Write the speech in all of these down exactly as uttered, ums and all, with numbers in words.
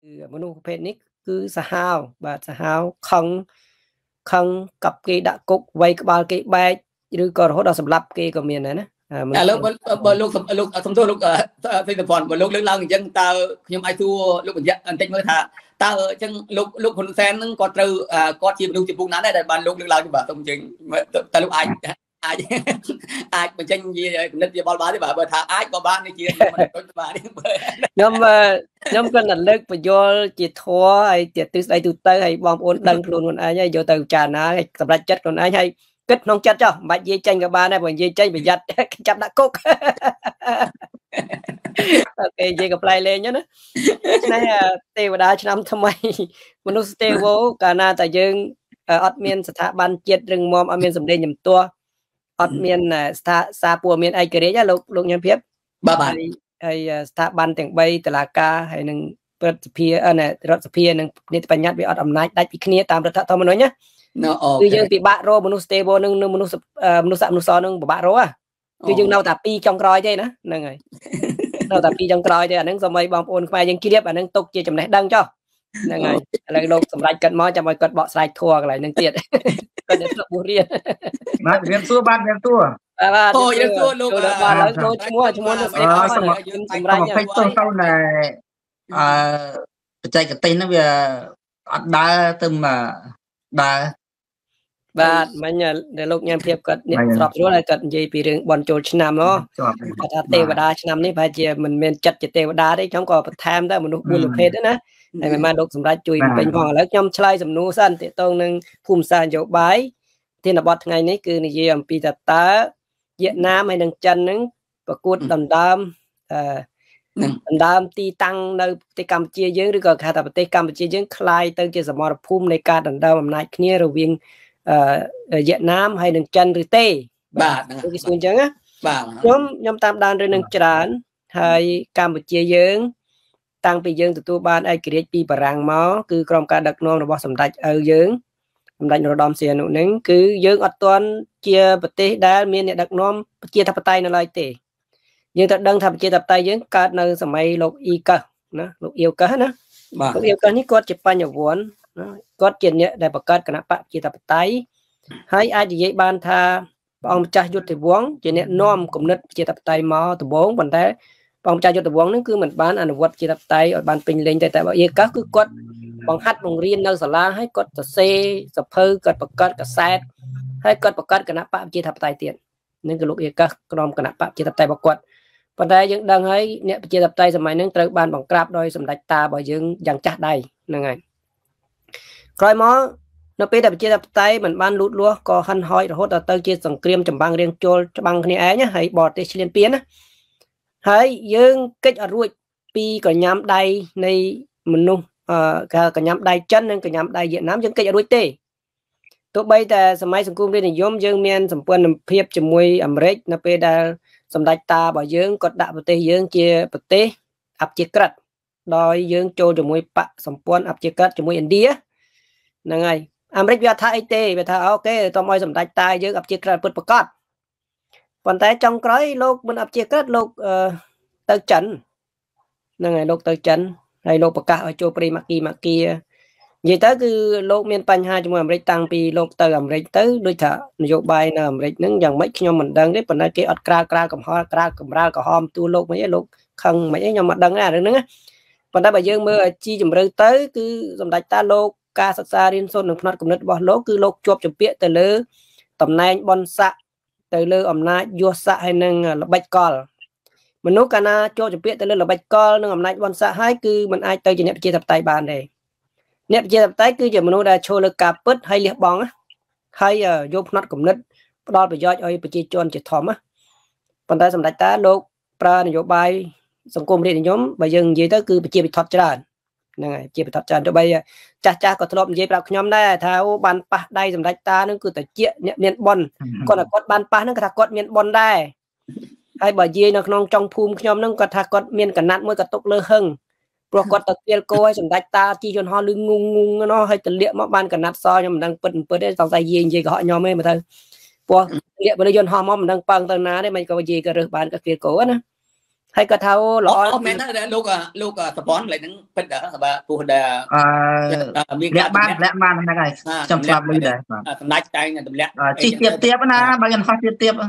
មនុស្សប្រភេទនេះគឺសាហាវបាទសាហាវខឹងខឹងកັບគេដាក់គុកវាយក្បាលគេបែកឬក៏រហូតដល់សម្លាប់គេក៏មានដែរណាឥឡូវបើលោកលោកសំទោសលោកសេចក្ដីប៉ុនបើលោកលើកឡើងអញ្ចឹងតើខ្ញុំអាចសួរលោកបញ្ជាក់បន្តិចមើលថាតើអញ្ចឹងលោកលោកហ៊ុនសែនហ្នឹងគាត់ត្រូវគាត់ជាមនុស្សជាពុកណាដែរដែលបានលោកលើកឡើងបាទសូមអញ្ចឹងតើលោកអាចអាចអាចបញ្ចេញជាគំនិតជាបល់បានទេបាទបើថាអាចក៏បានជាមិនដូចបាទខ្ញុំខ្ញុំគាត់តែលើកបញ្យលជាធัวហើយជាទិសស្ដីទូទៅហើយបងប្អូនដឹងខ្លួនខ្លួនឯងហើយយកទៅពិចារណាហើយសម្រេចចិត្តខ្លួនឯងហើយគិតក្នុងចិត្តចុះមិនបាច់និយាយចេញក៏បានដែរបើនិយាយចេញប្រយ័ត្នចាប់ដាក់គុកអូខេនិយាយកំ pl ែលេងណានេះទេវតាឆ្នាំថ្មីមនុស្សទេវកាលណាតែយើងអត់មានស្ថាប័នជាតិរឹងមាំអត់មានសម្លេងជំទាស់អត់មានស្ថាសារព័ត៌មានឯករាជ្យលោកលោកញ៉ាំភាពបាទបាទហើយស្ថាប័នទាំងបីតុលាការហើយនឹងព្រឹទ្ធសភារដ្ឋសភានិងនីតិបញ្ញត្តិវាអត់អំណាចដាច់ពីគ្នាតាមរដ្ឋធម្មនុញ្ញណាគឺយើងពិបាករកមនុស្សទេវនឹងមនុស្សមនុស្សមនុស្សនឹងពិបាករកគឺយើងនៅតែពីរចុងក្រោយទេណាហ្នឹងហើយនៅតែពីរចុងក្រោយទេអាហ្នឹងសូម្បីបងប្អូនខ្មែរយើងជ្រាបអាហ្នឹងទុកជាចំណេះដឹងចុះហ្នឹងហើយឥឡូវលោកសម្រេចគាត់មកចាំឲ្យគាត់បកស្រាយធัวកន្លែងហ្នឹងទៀតគាត់ទៅបួសរៀនបាទរៀនសួរបាទរៀនសួរបាទអូរៀនសួរលោកបាទឥឡូវចូលឈ្មោះឈ្មោះទៅស្អីគាត់សម្រេចពេកទៅទៅណែអឺបច្ចេកទេសហ្នឹងវាអត់ដើរទៅមកដើរបាទមិញដែលលោកញ៉ាំភាពគាត់នេះស្របស្រួលហើយគាត់និយាយពីរឿងបនចូលឆ្នាំហ៎គាត់ថាទេវតាឆ្នាំនេះប្រហែលជាមិនមានចិត្តជាទេវតាទេខ្ញុំក៏បន្ថែមដែរមនុស្សបួនប្រភេទណាហើយមិនមែនលោកសម្រាប់ជួយពេញផងឥឡូវខ្ញុំឆ្លើយសំណួរសិនទាក់ទងនឹងភូមិសាស្ត្រនយោបាយធានបទថ្ងៃនេះគឺនិយាយអំពីតើតើវៀតណាមហើយនិងចិនហ្នឹងប្រកួតដណ្ដើមអឺដណ្ដើមទីតាំងនៅប្រទេសកម្ពុជាយើងឬក៏គេថាប្រទេសកម្ពុជាយើងคล้ายទៅជាសមរភូមិនៃការដណ្ដើមអំណាចគ្នារវាងអឺវៀតណាមហើយនឹងចិនឬទេបាទគឺស្អញ្ចឹងណាបាទខ្ញុំខ្ញុំតាមដានរឿងនឹងច្រើនហើយកម្ពុជាយើងតាំងពីយើងទទួលបានឯករាជ្យពីបារាំងមកគឺក្រុមការដឹកនាំរបស់សម្ដេចឪយើងសម្ដេចនរោត្តមសីហនុនឹងគឺយើងអត់ទាន់ជាប្រទេសដែលមានអ្នកដឹកនាំប្រជាធិបតេយ្យនៅឡើយទេយើងត្រូវដឹងថាប្រជាធិបតេយ្យយើងកើតនៅសម័យលោកអ៊ីកឹសណាលោកអ៊ីវកឹសណាបាទលោកអ៊ីវកឹសនេះគាត់ជាបញ្ញវន្តគាត់ជាអ្នកដែលបង្កើតគណៈបកប្រជាធិបតេយ្យហើយអាចនិយាយបានថាព្រះអង្គម្ចាស់យុទ្ធវង្សជាអ្នកនាំគំនិតប្រជាធិបតេយ្យមកដំបូងប៉ុន្តែព្រះអង្គម្ចាស់យុទ្ធវង្សនឹងគឺមិនបានអនុវត្តប្រជាធិបតេយ្យឲ្យបានពេញលេញតែតែអ៊ីកាសគឺគាត់បង្ហាត់បង្រៀននៅសាលាហើយគាត់សរសេរសភៅគាត់បង្កើតកាសែតហើយគាត់បង្កើតគណៈបកប្រជាធិបតេយ្យទៀតនឹងគឺលោកអ៊ីកាសក្រុមគណៈបកប្រជាធិបតេយ្យរបស់គាត់ប៉ុន្តែយើងដឹងហើយអ្នកប្រជាធិបតេយ្យសម័យហ្នឹងត្រូវបានបង្ក្រាបដោយសម្ដេចតារបស់យើងយ៉ាងចាស់ដៃហ្នឹងហើយក្រោយមកនៅពេលដែលប្រជាធិបតេយ្យមិនបានលូតលាស់ក៏ហិនហោចរហូតដល់ទៅជាសង្គ្រាមចម្បាំងរៀងជុលច្បាំងគ្នាឯងហើយបរទេសឈ្លានពានណាហើយយើងកិច្ចអត់រួចពីកញ្ញាំដៃនៃមនុស្សអឺកញ្ញាំដៃចិននិងកញ្ញាំដៃវៀតណាមយើងកិច្ចអត់រួចទេទោះបីតែសម័យសង្គមរាស្ត្រនិយមយើងមានសម្ព័ន្ធភាពជាមួយអាមេរិកនៅពេលដែលសម្ដេចតារបស់យើងគាត់ដាក់ប្រទេសយើងជាប្រទេសអព្យាក្រឹតដោយយើងចូលជាមួយបកសម្ព័ន្ធអព្យាក្រឹតជាមួយឥណ្ឌាហ្នឹងហើយអាមេរិកវាថាអីទេវាថាអូខេតោះឲ្យសម្ដេចតាយើងអព្យាក្រឹតពិតប្រាកដប៉ុន្តែចុងក្រោយលោកមិនអព្យាក្រឹតលោកទៅចិនហ្នឹងហើយលោកទៅចិនហើយលោកប្រកាសឲ្យចូលព្រៃម៉ាគីម៉ាគីនិយាយទៅគឺលោកមានបញ្ហាជាមួយអាមេរិកតាំងពីលោកទៅអាមេរិកទៅដូចថានយោបាយនៅអាមេរិកហ្នឹងយ៉ាងម៉េចខ្ញុំមិនដឹងទេប៉ុន្តែគេអត់ក្រាលក្រាលកំហល់ក្រាលកំរាលកំហំទូលោកមិនអីលោកខឹងមិនអីខ្ញុំមិនដឹងទេអារឿងហ្នឹងប៉ុន្តែបើយើងមើលឲ្យជីជម្រៅទៅគឺសម្ដេចតាលោកការសិក្សារៀនសូត្រនឹងផ្នែកគំនិតរបស់លោកគឺលោកជាប់ជំពាក់ទៅលើតំណែងបនស័កទៅលើអំណាចយសស័កហើយនឹងល្បិចកលមនុស្សកាលណាជាប់ជំពាក់ទៅលើល្បិចកលនិងអំណាចបនស័កហើយគឺមិនអាចទៅជាអ្នកប្រជាធិបតេយ្យបានទេអ្នកប្រជាធិបតេយ្យគឺជាមនុស្សដែលឈរលើការពិតហើយលះបង់ហើយយកផ្នែកគំនិតផ្ដល់ប្រយោជន៍ឲ្យប្រជាជនជាធំណាប៉ុន្តែសម្ដេចតាលោកប្រើនយោបាយសង្គមរាស្ត្រនិយមបើយើងនិយាយទៅគឺប្រជាពិធដ្ឋច្រើនហ្នឹងហើយជាបន្តច្រើនទៅបីចាស់ចាស់ក៏ធ្លាប់និយាយប្រាប់ខ្ញុំដែរថាអូបានប៉ះដៃសម្ដេចតានឹងគឺតាជាអ្នកមានប៉ុនគាត់ថាគាត់បានប៉ះនឹងគាត់ថាគាត់មានប៉ុនដែរហើយបើនិយាយនៅក្នុងចុងភូមិខ្ញុំនឹងគាត់ថាគាត់មានកណាត់មួយក៏ຕົកលើហឹងព្រោះគាត់ទៅទៀលគោឲ្យសម្ដេចតាជីយន្តហោះលឺងងងងនោះហើយទលាក់មកបានកណាត់សខ្ញុំមិនដឹងពិតមិនពិតទេសង្ស័យយាយនិយាយកុហកខ្ញុំទេមើលទៅព្រោះទលាក់បរិយន្តហោះមកមិនដឹងប៉ឹងទៅណាទេមិនក៏និយាយក៏រើសបានក៏ទៀលគោណា hay có thao lọ mẹ nó lúc lúc tập bón lại những bên đó bà phụ đà miền lẹ ban lẹ ban này trong club lui đấy nãy tay này lẹ chi tiệp tiệp na bao nhiêu phát tiệp tiệp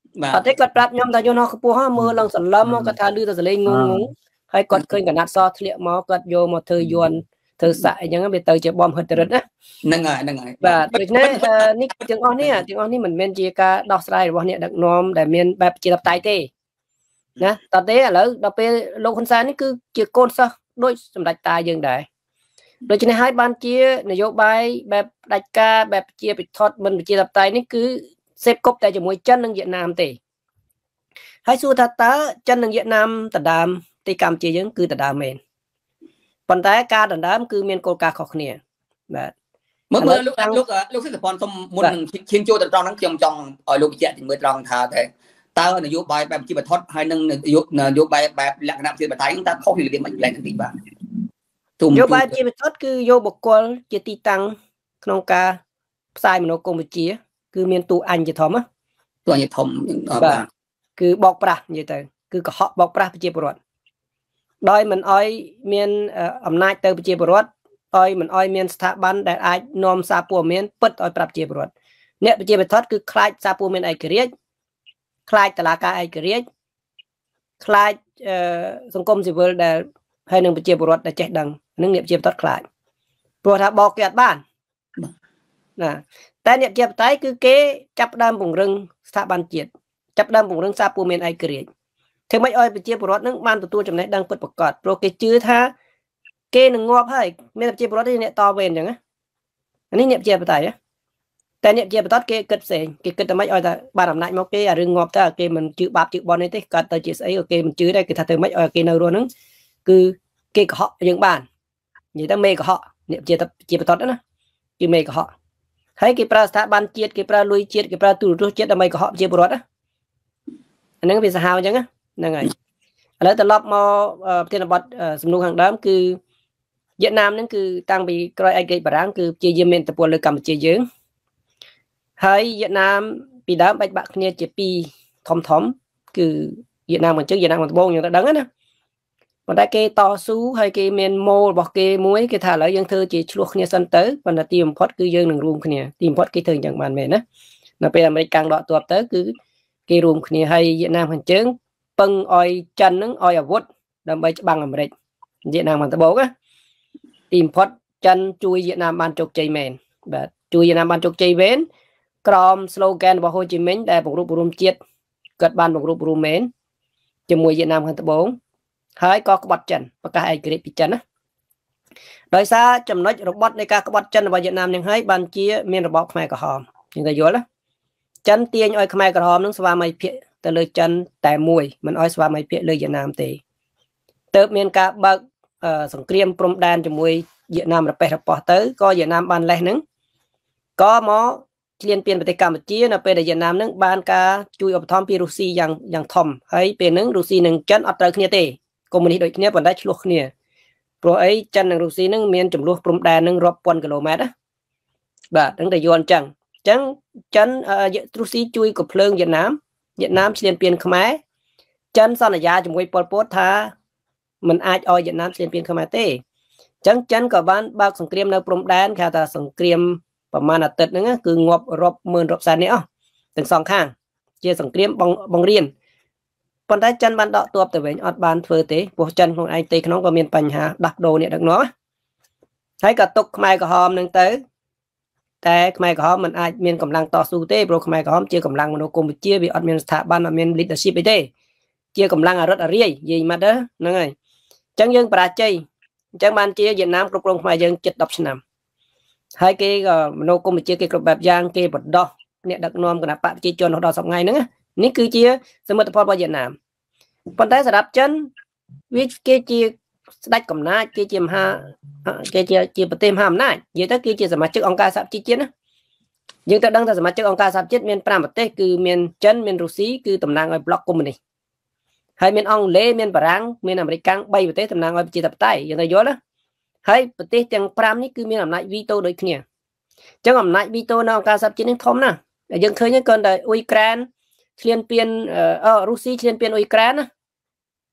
ở đây có trap nhom ta cho nó không ha mưa lần sần lâm có thao đưa ta lên ngung ngung hay có khơi cả nát so liệt máu có vô một thời yuan thời sải những cái bây giờ chỉ bom hết rồi đó năng ngày năng ngày và từ nay ní tiếng on này tiếng on này mình men chỉ cả đọc slide củaเนี่ยดักนอมแต่មានបែបជាtập tayទេណាតទេឥឡូវដល់ពេលលោកហ៊ុនសែននេះគឺជាកូនសិស្សដូចសម្ដេចតាយើងដែរដូច្នេះហើយបានជានយោបាយបែបផ្ដាច់ការបែបជាពិធដ្ឋមិនជាtập tayនេះគឺសេពគប់តែជាមួយចិននិងវៀតណាមទេហើយសួរថាតើចិននិងវៀតណាមដណ្ដើមទីកម្ពុជាយើងគឺដណ្ដើមមែនប៉ុន្តែការដណ្ដើមគឺមានគោលការណ៍ខុសគ្នាបាទเมื่อเมื่อลูกลูกลูกสิทธิพรสมมุนเชียงโจตรองนั้นเชียงจองอ่อยลูกเจ็ดถึงเมื่อตรองท่าแต่ตานโยบายแบบจีบทอดให้นึงนโยนโยบายแบบหลักนามจีบไทยตั้งเขาอยู่ในมันแรงทั้งตีบ้านโยบายจีบทอดคือโยบกลเจติตังขนมกาสายมโนกรมจีคือเมียนตูอันจะทอมอ่ะตัวจะทอมคือบอกปราอย่างเตยคือก็เหาะบอกปราไปจีบรวดโดยมันอ้อยเมียนอำนาจเตยไปจีบรวดอ้อยมันอ้อยเมียนสถาบันแต่ไอ้นอมซาปัวเมียนปิดอ้อยปรับจีบรวดเนี่ยไปจีบทอดคือคลายซาปัวเมียนไอเกรียคลายตลาดการไอเกรียคลายสังคมสิวิลแต่ให้หนึ่งไปจีบรวดแต่เจ็ดดังนึงเนี่ยจีบทอดคลายปวดถ้าบอกเกียรติบ้านนะแต่เนี่ยจีบไตคือเก๋จับดำปุ่งรึงสถาบันจีบจับดำปุ่งรึงซาปัวเมียนไอเกรียถึงไม่อ้อยไปจีบรวดนึงบ้านตัวตัวจำได้ดังเปิดประกาศโปรเกจื้อท่าเกหนึ่งงอบให้ไม่ได้เจ็บรถที่เนี่ยต่อเวรอย่างนี้อันนี้เนี่ยเจ็บไปไหนแต่เนี่ยเจ็บไปตัดเกเกิดเสียงเกเกิดแต่ไม่อ้อยแต่บ้านอำนาจมาเกอเรื่องงอบแต่เกมันจื้อบาปจื้อบอลนี่ที่การตัดจีไอ้เกมันจื้อได้เกถ้าเธอไม่อ้อยเกนรัวนึงคือเกกเหาะอย่างบ้านอย่างตั้งเมกเหาะเนี่ยเจ็บเจ็บไปตัดนะคือเมกเหาะให้เกปลาสถาบันเจ็ดเกปลาลุยเจ็ดเกปลาตูรุ่เจ็ดทำไมเหาะเจ็บรถนะอันนั้นเป็นสหายจังนะนั่นไงแล้วแต่รอบมาเทนบัตสำนุกhàng đámคือเวียดนามนั่นคือตั้งไปกรอยไอเกย์บารังคือเจียเมนตะปวเลยกำเจียยืงให้เวียดนามปีดามไปบักเนี่ยเจปีทอมทอมคือเวียดนามเหมือนเจ้าเวียดนามเหมือนตะบงอย่างดังนั้นนะวันได้เกย์ต่อสู้ให้เกย์เมนโมบอกเกย์มวยเกย์ถ่ายแล้วยังเธอจีชลวกเนี่ยสันเตอร์วันนั้นทีมพอดคือยืงหนึ่งรวมเนี่ยทีมพอดเกย์เธออย่างมันเมนนะนั่นเป็นอเมริกันดอตัวเตอร์คือเกย์รวมเนี่ยให้เวียดนามเหมือนเจ้าปังอ้อยจันนึงอ้อยอาวุธดำไปบังอเมริกเวียดนามเหมือนตะบงอะทีมพอดจันช่วยเวียดนามบรรจุใจแมนแบบช่วยเวียดนามบรรจุใจเว้นกรอมสโลแกนบอกโฮจิมินห์ได้บอกรูปรวมเจ็ดเกิดบ้านบอกรูปรวมเมนจมวยเวียดนามกันตะบงหายก็กบฏจันประกาศไอเกรดปิจันนะโดยซาจำนวนระบบในการกบฏจันว่าเวียดนามยังให้บันเจียมีระบบขมายกระหอมยังได้เยอะแล้วจันเตียนอ้อยขมายกระหอมนึกสวามัยเพียแต่เลยจันแต่มวยมันอ้อยสวามัยเพียเลยเวียดนามตีเติบเมียนกาบักสงครามพรมแดนจมวยเวียดนามระเบิดระปอเตอร์ก็เวียดนามบ้านแรกนึงก็หมอเรียนเปลี่ยนปฏิกรรมจีนะเป็นเวียดนามนึงบ้านกาจุยอบทอมปีรุซีอย่างอย่างทอมให้เป็นนึงรุซีหนึ่งจันอัตราเนียเตคอมมิวนิสต์โดยเนี้ยผลได้ชลวกเนี่ยเพราะไอ้จันหนึ่งรุซีนึงเมียนจมลวกพรมแดนนึงรอบปอนกิโลเมตรนะแบบตั้งแต่ยวนจังจังจันรุซีจุยกับเพลิงเวียดนามเวียดนามเรียนเปลี่ยนขมายจันสัญญาจมวยปอลโพธามันอาจเอาเวียดนามเรียนเปลี่ยนขมายเต้จังจันกับบ้านบางสงครามในพรมแดนค่ะแต่สงครามประมาณอัตต์นึงก็คืองบรบหมื่นรบแสนเนี่ยอ๋อถึงสองข้างเจียสงครามบองบองเรียนปนได้จันบันดอตัวแต่เว้นอดบานเฟอร์เตพวกจันของไอเตขน้องก็มีปัญหาดักโดเนี่ยดักน้อยใช้กระตุกขมายกระหอมหนึ่งเต๋อแต่ขมายกระหอมมันอาจมีกำลังต่อสู้เต้โปรขมายกระหอมเจียกำลังมโนกรมเจียบีอดมีสถาบันอดมีลิดเดอร์ชิพไปเต้เจียกำลังอรรถอริยยิงมาเด้อนั่งไงจังยังปราชัยจังบันเจียเวียดนามกรุบกรองขมายยังจิตดับสนามให้เกย์ก็มโนกรมเจียเกย์กรุบแบบยางเกย์บดดอเนี่ยดักนอมกันนะปะเจียจนเขาดอสองไงนึงนี่คือเจียสมมติพอเวียดนามปนได้สำหรับจันวิเกจีได้กำนัดเกจีมหาเกจีจีประเทศห้ามได้ยิ่งถ้าเกจีสมาชิกองค์การสหประชาชาตินะยิ่งถ้าดังถ้าสมาชิกองค์การสหประชาชาติเมียนปรามประเทศคือเมียนจันเมียนรัสเซียคือตำนานไอ้บล็อกคอมมิวนิสต์ให้เมียนอังเลเมียนฝรั่งเมียนอเมริกันใบประเทศตำนานไอ้จีตับไตอย่างไรเยอะนะให้ประเทศอย่างปรามนี่คือเมียนอำนาจวีโต้โดยเนี่ยจังอำนาจวีโต้ในองค์การสหประชาชาตินี่ทอมนะยังเคยยังเกินแต่อุยแกรนเชียนเปลี่ยนเอ่อรัสเซียเชียนเปลี่ยนอุยแกรนนะ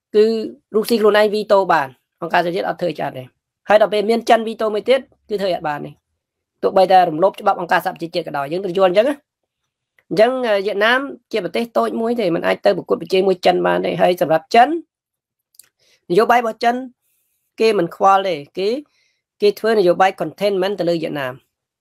cứ Russia luôn này veto bàn ông ca sẽ chết ở thời chặt này hay đọc về miền chân veto mới tiết cứ thời bàn này tụi bây giờ lốp cho bác ông ca sắp chỉ chết cả đòi những tuần chứ dân Việt Nam chia một tết tôi muối thì mình ai tới một cuộc chơi muối chân mà này hay sầm rạp chân vô bay bỏ chân kia mình khoa để cái cái thuê này vô bay containment từ lời Việt Nam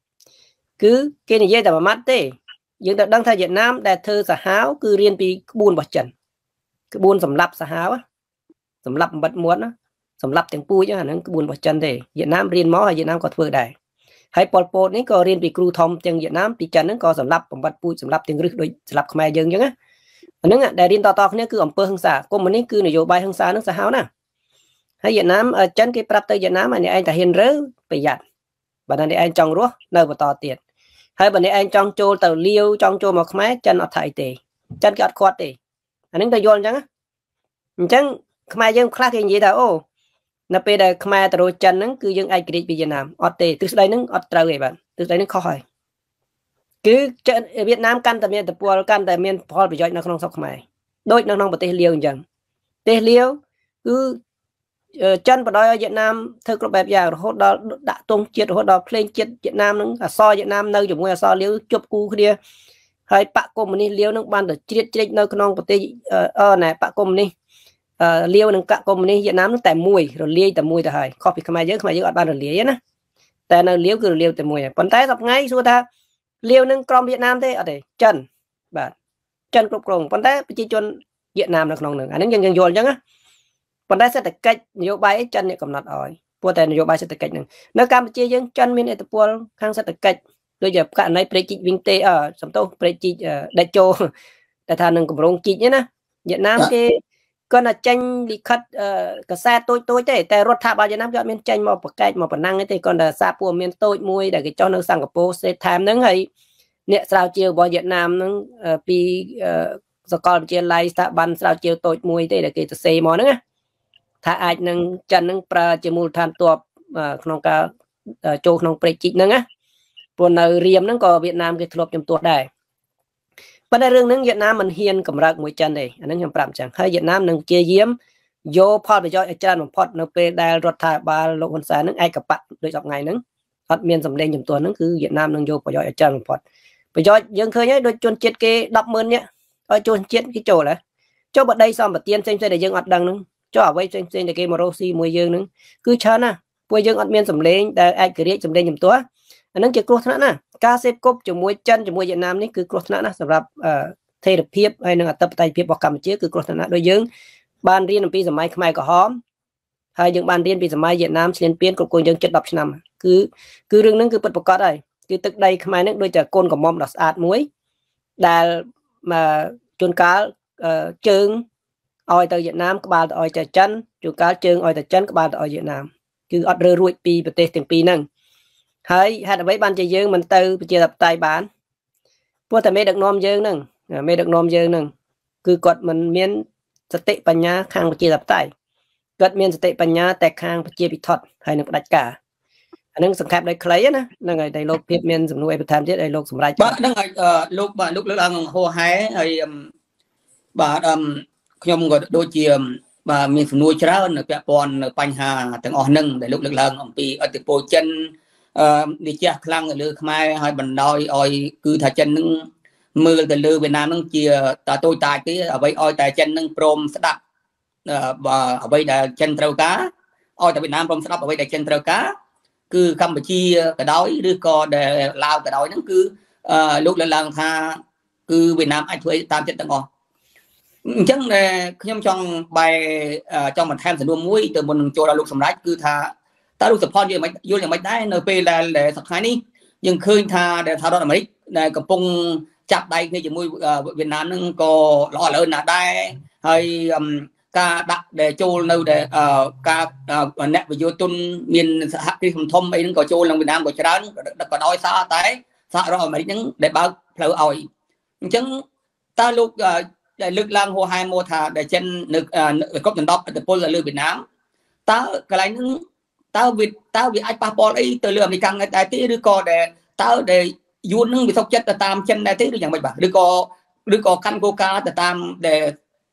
cứ cái này dễ tao mắt thế nhưng đăng thay Việt Nam đại thư xã háo cứ riêng vì buôn bỏ chân cái buôn sầm lập xã háo á sầm lập bật muốn á sầm lập tiếng pui chứ hả nó cái buôn bỏ chân thì Việt Nam riêng máu hay Việt Nam có thuê đại hay Pol Potนี้ก็เรียนปีครูทอมจังเวียดนามปีจันนั้นก็สำหรับผมบัดปุ้ยสำหรับจังรึกโดยสำหรับខ្មែរយើងចឹងណាอันนั้นอ่ะได้เรียนต่อๆគ្នាគឺអំពើហិង្សាគុំនេះគឺនយោបាយហិង្សានឹងសាហាវណាហើយវៀតណាមចិនគេប្រាប់ទៅវៀតណាមអានេះឯងតែហ៊ានរើប្រយ័ត្នបើនេះឯងចង់រស់នៅបន្តទៀតហើយបើនេះឯងចង់ចូលទៅលាវចង់ចូលមកខ្មែរចិនអត់ថៃទេចិនគេអត់គាត់ទេអានេះទៅយល់អញ្ចឹងអញ្ចឹងខ្មែរយើងខ្លះគេនិយាយថាអូនៅពេលដែលខ្មែរទៅរកចិនហ្នឹងគឺយើងឯករាជ្យពីវៀតណាមអត់ទេទិសដីហ្នឹងអត់ត្រូវទេបាទទិសដីហ្នឹងខុសហើយគឺវៀតណាមកាន់តែមានឥទ្ធិពលកាន់តែមានផលប្រយោជន៍នៅក្នុងស្រុកខ្មែរដូចនៅក្នុងប្រទេសលាវអញ្ចឹងប្រទេសលាវគឺចិនបដ ாய் ឲ្យវៀតណាមធ្វើគ្រប់បែបយ៉ាងរហូតដល់ដាក់ទង់ជាតិរហូតដល់ភ្លេងជាតិវៀតណាមហ្នឹងអសរវៀតណាមនៅជាមួយអសរលាវជប់គូគ្នាហើយបកកុម្មុយនីសលាវហ្នឹងបានតែជ្រៀតជ្រែកនៅក្នុងប្រទេសអឺណែបកកុម្មុយនីសលាវនឹងកកុម្មុយនីសវៀតណាមនឹងតែមួយរលាយតែមួយទៅហើយខុសពីខ្មែរយើងខ្មែរយើងអត់បានរលាយណាតែនៅលាវគឺរលាយតែមួយហើយប៉ុន្តែសប្តាហ៍សួរថាលាវនឹងក្រុមវៀតណាមទេអត់ទេចិនបាទចិនគ្រប់គ្រងប៉ុន្តែប្រជាជនវៀតណាមនៅក្នុងនឹងអានេះយើងយើងយល់អញ្ចឹងណាប៉ុន្តែសេដ្ឋកិច្ចនយោបាយចិនអ្នកកំណត់ឲ្យព្រោះតែនយោបាយសេដ្ឋកិច្ចហ្នឹងនៅកម្ពុជាយើងចិនមានឥទ្ធិពលខាងសេដ្ឋកិច្ចដូចជាករណីប្រេជីកវិញទេអសំទោសប្រេជីកដេជោតែថានឹងកម្រងជីកណាវៀតណាមគេគាត់តែចេញលិខិតកសែតតូចតូចទេតែរដ្ឋាភិបាលវៀតណាមគេអត់មានចេញមកប្រកែកមកប៉ុណ្ណឹងទេគាត់តែសារព័ត៌មានតូចមួយដែលគេចុះនៅសិង្ហបុរី State Time ហ្នឹងហើយអ្នកស្រាវជ្រាវរបស់វៀតណាមហ្នឹងពីសាកលវិទ្យាល័យស្ថាប័នស្រាវជ្រាវតូចមួយទេដែលគេសរសេរមកហ្នឹងណាថាអាចនឹងចិនហ្នឹងប្រើជាមូលដ្ឋានទ័ពក្នុងការចូលក្នុងប្រេជីកហ្នឹងណាព្រោះនៅរៀមហ្នឹងក៏វៀតណាមគេធ្លាប់ជំទាស់ដែរប៉ុន្តែរឿងហ្នឹងវៀតណាមមិនហ៊ានកម្រើកមួយចិនទេអាហ្នឹងខ្ញុំប្រាប់អញ្ចឹងហើយវៀតណាមនឹងជាយាមយកផលប្រយោជន៍ឲ្យច្រើនបំផុតនៅពេលដែលរដ្ឋាភិបាលលោកហ៊ុនសែនហ្នឹងឯកបៈដូចសប្តាហ៍ហ្នឹងអត់មានសម្លេងជំទាស់ហ្នឹងគឺវៀតណាមនឹងយកប្រយោជន៍ឲ្យច្រើនបំផុតប្រយោជន៍យើងឃើញហើយដូចជនជាតិគេ ដប់ម៉ឺន នាក់ឲ្យជនជាតិគេចូលហ៎ចូលបដីសម្បទានផ្សេងៗដែលយើងអត់ដឹងហ្នឹងចូលអ្វីផ្សេងៗដែលគេមករកស៊ីមួយយើងហ្នឹងគឺច្រើនណាស់ពួកយើងអត់មានសម្លេងដែលឯករាជ្យសម្លេងជំទាស់អាហ្នឹងជាគ្រោះថ្នាក់ណាស់ការសេពគប់ជាមួយចិនជាមួយវៀតណាមនេះគឺគ្រោះថ្នាក់ណាស់សម្រាប់ថេរភាពហើយនិងអធិបតេយ្យភាពរបស់កម្ពុជាគឺគ្រោះថ្នាក់ដូចយើងបានរៀនអំពីសម័យខ្មែរក្រហមហើយយើងបានរៀនពីសម័យវៀតណាមឈ្លានពានគ្រប់គ្រងយើងជិតដប់ឆ្នាំគឺគឺរឿងហ្នឹងគឺពិតប្រាកដហើយគឺទឹកដីខ្មែរហ្នឹងដូចតែកូនកំមុំដ៏ស្អាតមួយដែលជួនកាលជើងឲ្យទៅវៀតណាមក្បាលទៅឲ្យទៅចិនជួនកាលជើងឲ្យទៅចិនក្បាលទៅឲ្យវៀតណាមគឺអត់រើរួចពីប្រទេសទាំងពីរហ្នឹងហើយហេតុអ្វីបានជាយើងមិនទៅប្រជាធិបតេយ្យបានព្រោះតែមេដឹកនាំយើងហ្នឹងមេដឹកនាំយើងហ្នឹងគឺគាត់មិនមានសតិបញ្ញាខាងប្រជាធិបតេយ្យគាត់មានសតិបញ្ញាតែខាងប្រជាពិធដ្ឋហើយនឹងផ្ដាច់ការអានឹងសង្ខេបដោយខ្លីណាហ្នឹងហើយតែលោកភាពមានសំណួរអីបន្ថែមទៀតឲ្យលោកសម្រេចបាទហ្នឹងហើយលោកបាទលោកលើកឡើងហោហែហើយបាទខ្ញុំក៏ដូចជាបាទមានសំណួរច្រើននៅពាក់ព័ន្ធនៅបញ្ហាទាំងអស់ហ្នឹងដែលលោកលើកឡើងអំពីឥទ្ធិពលចិនអឺនេះចាស់ខ្លាំងទៅលើខ្មែរហើយបណ្ដោយឲ្យគឺថាចិននឹងមើលទៅលើវៀតណាមនឹងជាតាតូចតាចទេអ្វីឲ្យតែចិននឹងព្រមស្ដាប់អ្វីដែលចិនត្រូវការឲ្យតែវៀតណាមព្រមស្ដាប់អ្វីដែលចិនត្រូវការគឺកម្ពុជាក៏ដោយឬក៏ដែលឡាវក៏ដោយហ្នឹងគឺលោកលើកឡើងថាគឺវៀតណាមអាចធ្វើតាមចិត្តទាំងអស់អញ្ចឹងដែលខ្ញុំចង់បែរចង់បន្ថែមសំណួរមួយទៅមុននឹងចូលដល់លោកសម្រេចគឺថាតើលោកសុផាន់យល់មិនយល់យ៉ាងម៉េចដែរនៅពេលដែលសប្តាហ៍នេះយើងឃើញថាដែលសហរដ្ឋអាមេរិកដែលកំពុងចាប់ដៃគ្នាជាមួយវៀតណាមនឹងក៏ល្អឥឡូវណាស់ដែរហើយការដាក់ដែលចូលនៅដែលការអ្នកវិយោគទុនមានសហគ្រាសធំអីហ្នឹងក៏ចូលក្នុងវៀតណាមក៏ច្រើនក៏ដោយសារតែសហរដ្ឋអាមេរិកហ្នឹងដែលបើកផ្លូវឲ្យអញ្ចឹងតើលោកដែលលើកឡើងហោហែមកថាដែលចិននៅគ្រប់ដណ្ដប់ឥទ្ធិពលទៅលើវៀតណាមតើកន្លែងហ្នឹងតើវាតើវាអាចប៉ះពាល់អីទៅលើអាមេរិកដែរទេឬក៏ដែលតើដែលយួននឹងវាសុខចិត្តទៅតាមចិនដែរទេឬយ៉ាងម៉េចបាទឬក៏ឬក៏កាន់គោលការណ៍ទៅតាមដែល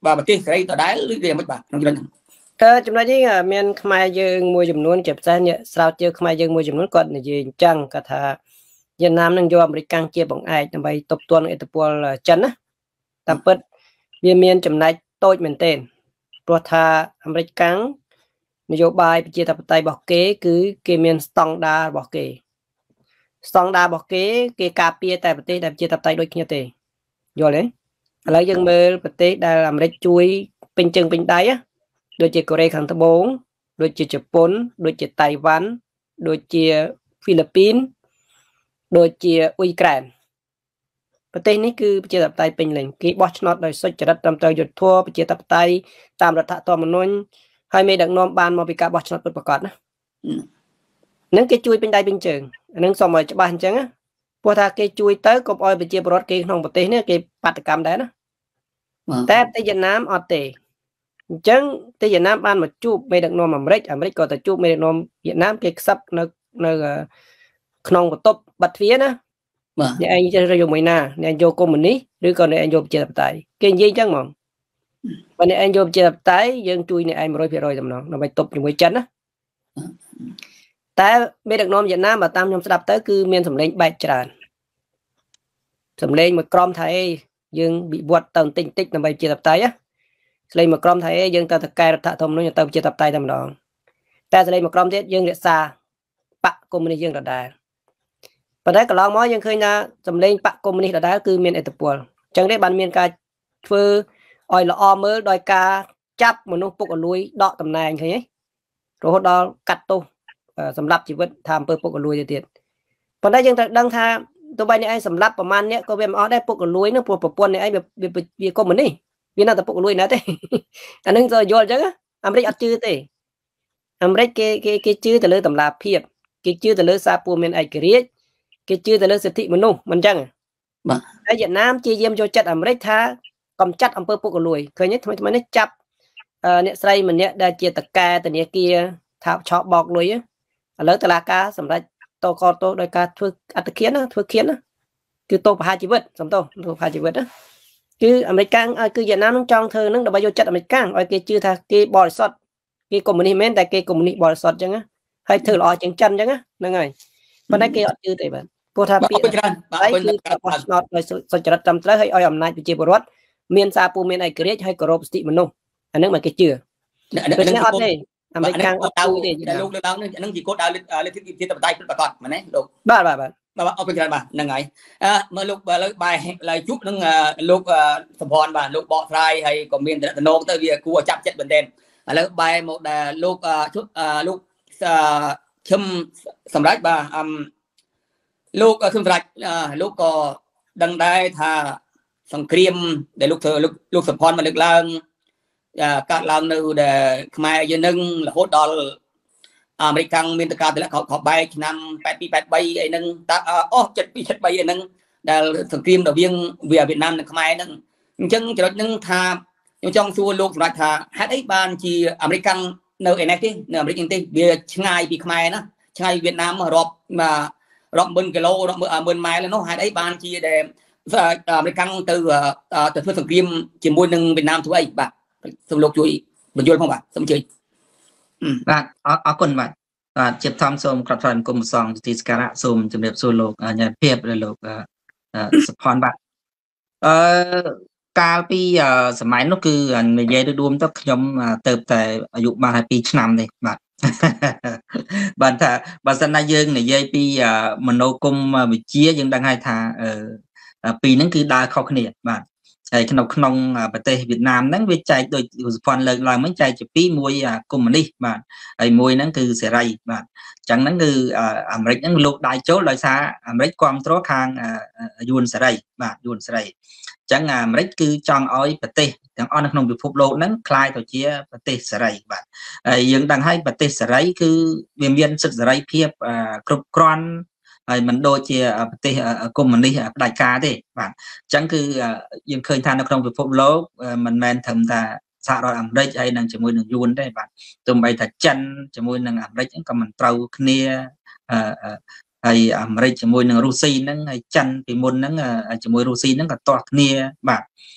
bà mà tiên cái tao đái lưới riêng mấy bà trong chuyện ờ chúng ta chỉ miền Khmer dương mua chấm nón chụp ra nhẹ sao chưa Khmer dương mua chấm nón còn là gì chăng cả thà Việt Nam đang do American chia bằng ai làm bài tập tuần ở tập là chân á tạm bớt viên miền chấm này tôi mình tên pro thà Americanนโยบายประชาธิปไตยบอกเก๋คือเกมีนสตองดาบอกเก๋สตองดาบอกเก๋เก๋กาเปียแต่ประเทศแต่ประชาธิปไตยโดยขี้เตยอยู่เลยอะไรยังเมื่อประเทศได้อเมริกช่วยเป็นจึงเป็นได้อะโดยเจเกาหลีขังตะบงโดยเจญี่ปุ่นโดยเจไต้หวันโดยเจฟิลิปปินส์โดยเจอุยแกรนประเทศนี้คือประชาธิปไตยเป็นแหล่งกีบอชนอตโดยสุจริตตามใจหยุดทั่วประชาธิปไตยตามรัฐธรรมนูญให้ไม่ดังนอมบานมาปีกาบอชนอตเปิดประกาศนะนั่นเกจุยเป็นได้เป็นเชิงนั่งสมัยจะบ้านจังอ่ะพอถ้าเกจุยเตอร์กับออยไปเจียบรถเกยน้องประเทศเนี่ยเกปัตกรรมได้นะแต่แต่ยันน้ำออเตจังแต่ยันน้ำบ้านมาจูบไม่ดังนอมอเมริกอเมริกก็แต่จูบไม่ดังนอมเวียดนามเกซับในในขนมกับตบบัดเฟียนะเนี่ยไอ้จะระยมไม่น่าเนี่ยโยกมันนี้หรือก่อนเนี่ยโยบเจียบไตเกยยี่จังมองวันนี้ไอ้โยบเจียบไตยังจุยเนี่ยไอ้มาร้อยเพียร้อยจำนองเราไปตบอยู่ไว้จันนะแต่ไม่ดักนอมอย่างน้ำมาตามยมสลับเตอคือเมียนสำเร็จใบจานสำเร็จมากรอมไทยยังbị buộc tầng tinh tích làm bài chia tập tay á lấy một crom thấy dân ta thực cài đặt thông nó tàu chia tập tay tầm đó ta sẽ lấy một crom thiết dân địa xa bạc community dân đặt đài và đấy cả lòng mói dân khơi na sầm lên bạc community đặt đài cứ miền Ethiopia chẳng đấy ban miền ca phơi oi là o mới đòi ca chắp một nút bốc ở núi đọ tầm này anh thấy ấy rồi đó cắt tuสำหรับชีวิตทำเพื่อพวกรวยจะเตียนพอได้ยังดังท่าตัวใบนี้ไอ้สำหรับประมาณเนี้ยก็เป็นอ๋อได้พวกรวยนะพวกปนเนี่ยไอ้แบบแบบแบบก็เหมือนนี่วีน่าแต่พวกรวยนะเต้อันนึงจะโยนจังอะอเมริกาจื้อเต้อเมริกาเกเกเกจื้อแต่เลือดตำราเพียบเกจื้อแต่เลือดซาปูเมนไอเกรียเกจื้อแต่เลือดสิทธิมนุษย์มันจังอะไอ้เวียดนามจีเยี่ยมโจจัดอเมริกากำจัดอำเภอพวกรวยเคยเนี่ยทำไมทำไมเนี่ยจับเนี่ยใส่มันเนี่ยได้เจียตะแกแต่เนี่ยเกียท้าชอบบอกรวยอะแล้วแต่ละกาสำหรับโตคอโตโดยการฝึกอัตเขียนนะฝึกเขียนนะคือโตพาชีวิตสมโตโตพาชีวิตนะคืออเมริกันคือเวียดนามต้องจองเธอนั่งดับไปโยจัดอเมริกันไอ้เกจื้อท่าเกบอลสดเกคอมมิวนิสต์แม้แต่เกคอมมิวนิสต์บอลสดจังนะให้เธอรอจังจันจังนะนั่งไงมันได้เกอจื้อแต่แบบพวกท่าเปียไอ้คือบอลสดโดยสุจริตจำเลยให้อ้อยอำนาจไปเจ็บรถเมียนซาปูเมียนไอเกรียให้กรบสติมนุษย์อันนั้นมันเกจื้อเป็นแนวอัดเลยอเมริกันเอาตัวเองแต่ลูกเรื่องนั้นนั่งจีโก้ดาวเรื่องที่ที่ตะไตเป็นประกอบมาเนี่ยลูกบ้าบ้าบ้าบ้าเอาเป็นการบ้านั่งไงอ่าเมื่อลูกเลยใบเลยจุ๊บนั่งลูกสมพรบ้าลูกเบาะไทรให้ก็มีแต่โน้ตเตอร์เวียกูจับเจ็ดเป็นเด่นแล้วใบหมดแต่ลูกชุดลูกชิมสำรักบ้าลูกชิมสำรักลูกก็ดังได้ท่าสังเครียมแต่ลูกเธอลูกลูกสมพรมาเลือกล่างการลางนึเดขมายยืนนึงละโหดดอลอเมริกันมีตะการแต่ละเขาเขาใบนำแปดปีแปดใบไอ้นึงตาอ๋อเจ็ดปีเจ็ดใบไอ้นึงแต่สังเกตเราเวียงเวียเวียดนามขมายนึงจังจะนึงทายังจ้องสู้ลูกสมัยทาฮัตไอ้บ้านจีอเมริกันเนอเอ็นเอ็กซ์เนออเมริกันที่เบียช่างไงปีขมายนะช่างไงเวียดนามมารอบมารอบหมื่นกิโลรอบหมื่นไมล์แล้วเนาะฮัตไอ้บ้านจีเดอเมริกันtừ từเพื่อสังเกตจีมวยนึงเวียดนามทั่วไอ้บ้าสมลูกจุยบรรจุของบ้านสมเฉยบ้านเอาเอาคนบ้านบ้านเจ็บท้องสมกระทอนกลมซองที่สกัดสมจำเรียบส่วนโลกอ่าเนี่ยเพียบเลยโลกอ่าอ่าสปอนบ้านเอ่อกาลปีอ่าสมัยนู้นคืออันในยัยดูมต้องขยมอ่าเติบแต่อายุมาปีชนำเลยบ้านบ้านถ้าบ้านสนายยืงในยัยปีอ่ามโนกรมวิเชียยังดังให้ท่าเอ่อปีนั้นคือดาเข้าขณีบ้านไอ้ขนมขนมประเทศเวียดนามนั้นวิจัยโดยสปอนเลยลอยไม่ใจจะปีมวยกลุ่มนี้บ้านไอ้มวยนั้นคือเสรีบ้านจังนั้นคืออเมริกนั้นลูกได้โจ้ลอยซาอเมริกความตรคางยูนเสรีบ้านยูนเสรีจังอเมริกคือจองอ้อยประเทศจังอ้อนขนมพิภพโลกนั้นคลายตัวเชี่ยประเทศเสรีบ้านไอ้ยังดังให้ประเทศเสรีคือเวียนเวียนสุดเสรีเพียบกรุบกรอนไอ้มันโดยเชี่ยประเทศกลุ่มนี้ได้กาได้บ้านจังคือยังเคยทานในขนมพิภพโลกมันแมนทำแต่สหรัฐอเมริกไอ้นั่งจมูกหนึ่งยูนได้บ้านตัวใบถัดจันจมูกหนึ่งอเมริกก็มันเต้าเนียไอ้อเมริกจมูกหนึ่งรูซีนั่งไอ้จันปีมุนนั่งจมูกรูซีนั่งก็ตัวเนียบ้าน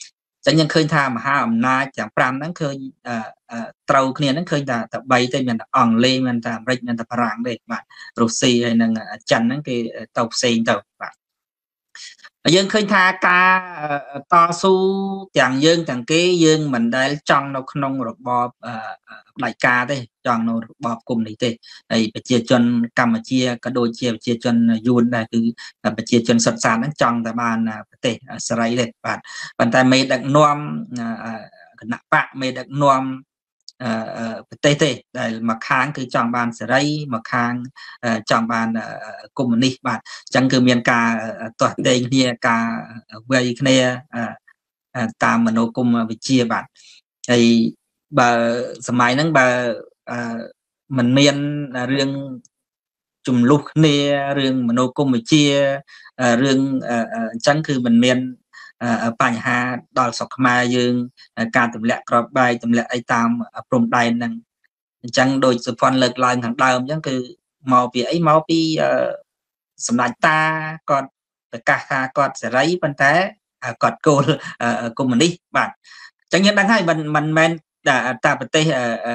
chẳng những khơi tha mà ha ẩm na chẳng pram nó khơi trâu kia nó khơi ta tập bay tới mình ỏng lên mình ta break mình ta parang đây bạn Russia hay là chăn nó cái tàu xe tàu bạn dương khơi tha ca to su chẳng dương chẳng cái dương mình đây trong nó không được bò đại ca đây trong nó bò cùng này thế này phải chia chân Campuchia cả đôi chia chia chân yun này cứ phải chia chân sẵn sàng nó trong tại bàn tệ Sài đây bạn bàn tay mê đặc nom nạp bạc mê đặc nom tê tê đây mà kháng cứ trong bàn Sài mà kháng trong bàn cùng này bạn chẳng cứ miền cả toàn đây kia cả về kia tam mà nó cùng bị chia bạn thì bà sớm nắng bà mình miền riêng chùm lục nè riêng mà nó cùng bị chia riêng chẳng cứ mình miềnปัญหาดอลสกมายืงการตุ่มเละกรอบใบตุ่มเละไอตามปรุงได้นั่งจังโดยสุพรรณเลิกลายทางเดิมยังคือมอปีไอมอปีสำนักตากอดกาคากอดเสรีปันแต่กอดโกลกุมันนี่บาดจังยังดังให้มันมันแมนตาปเต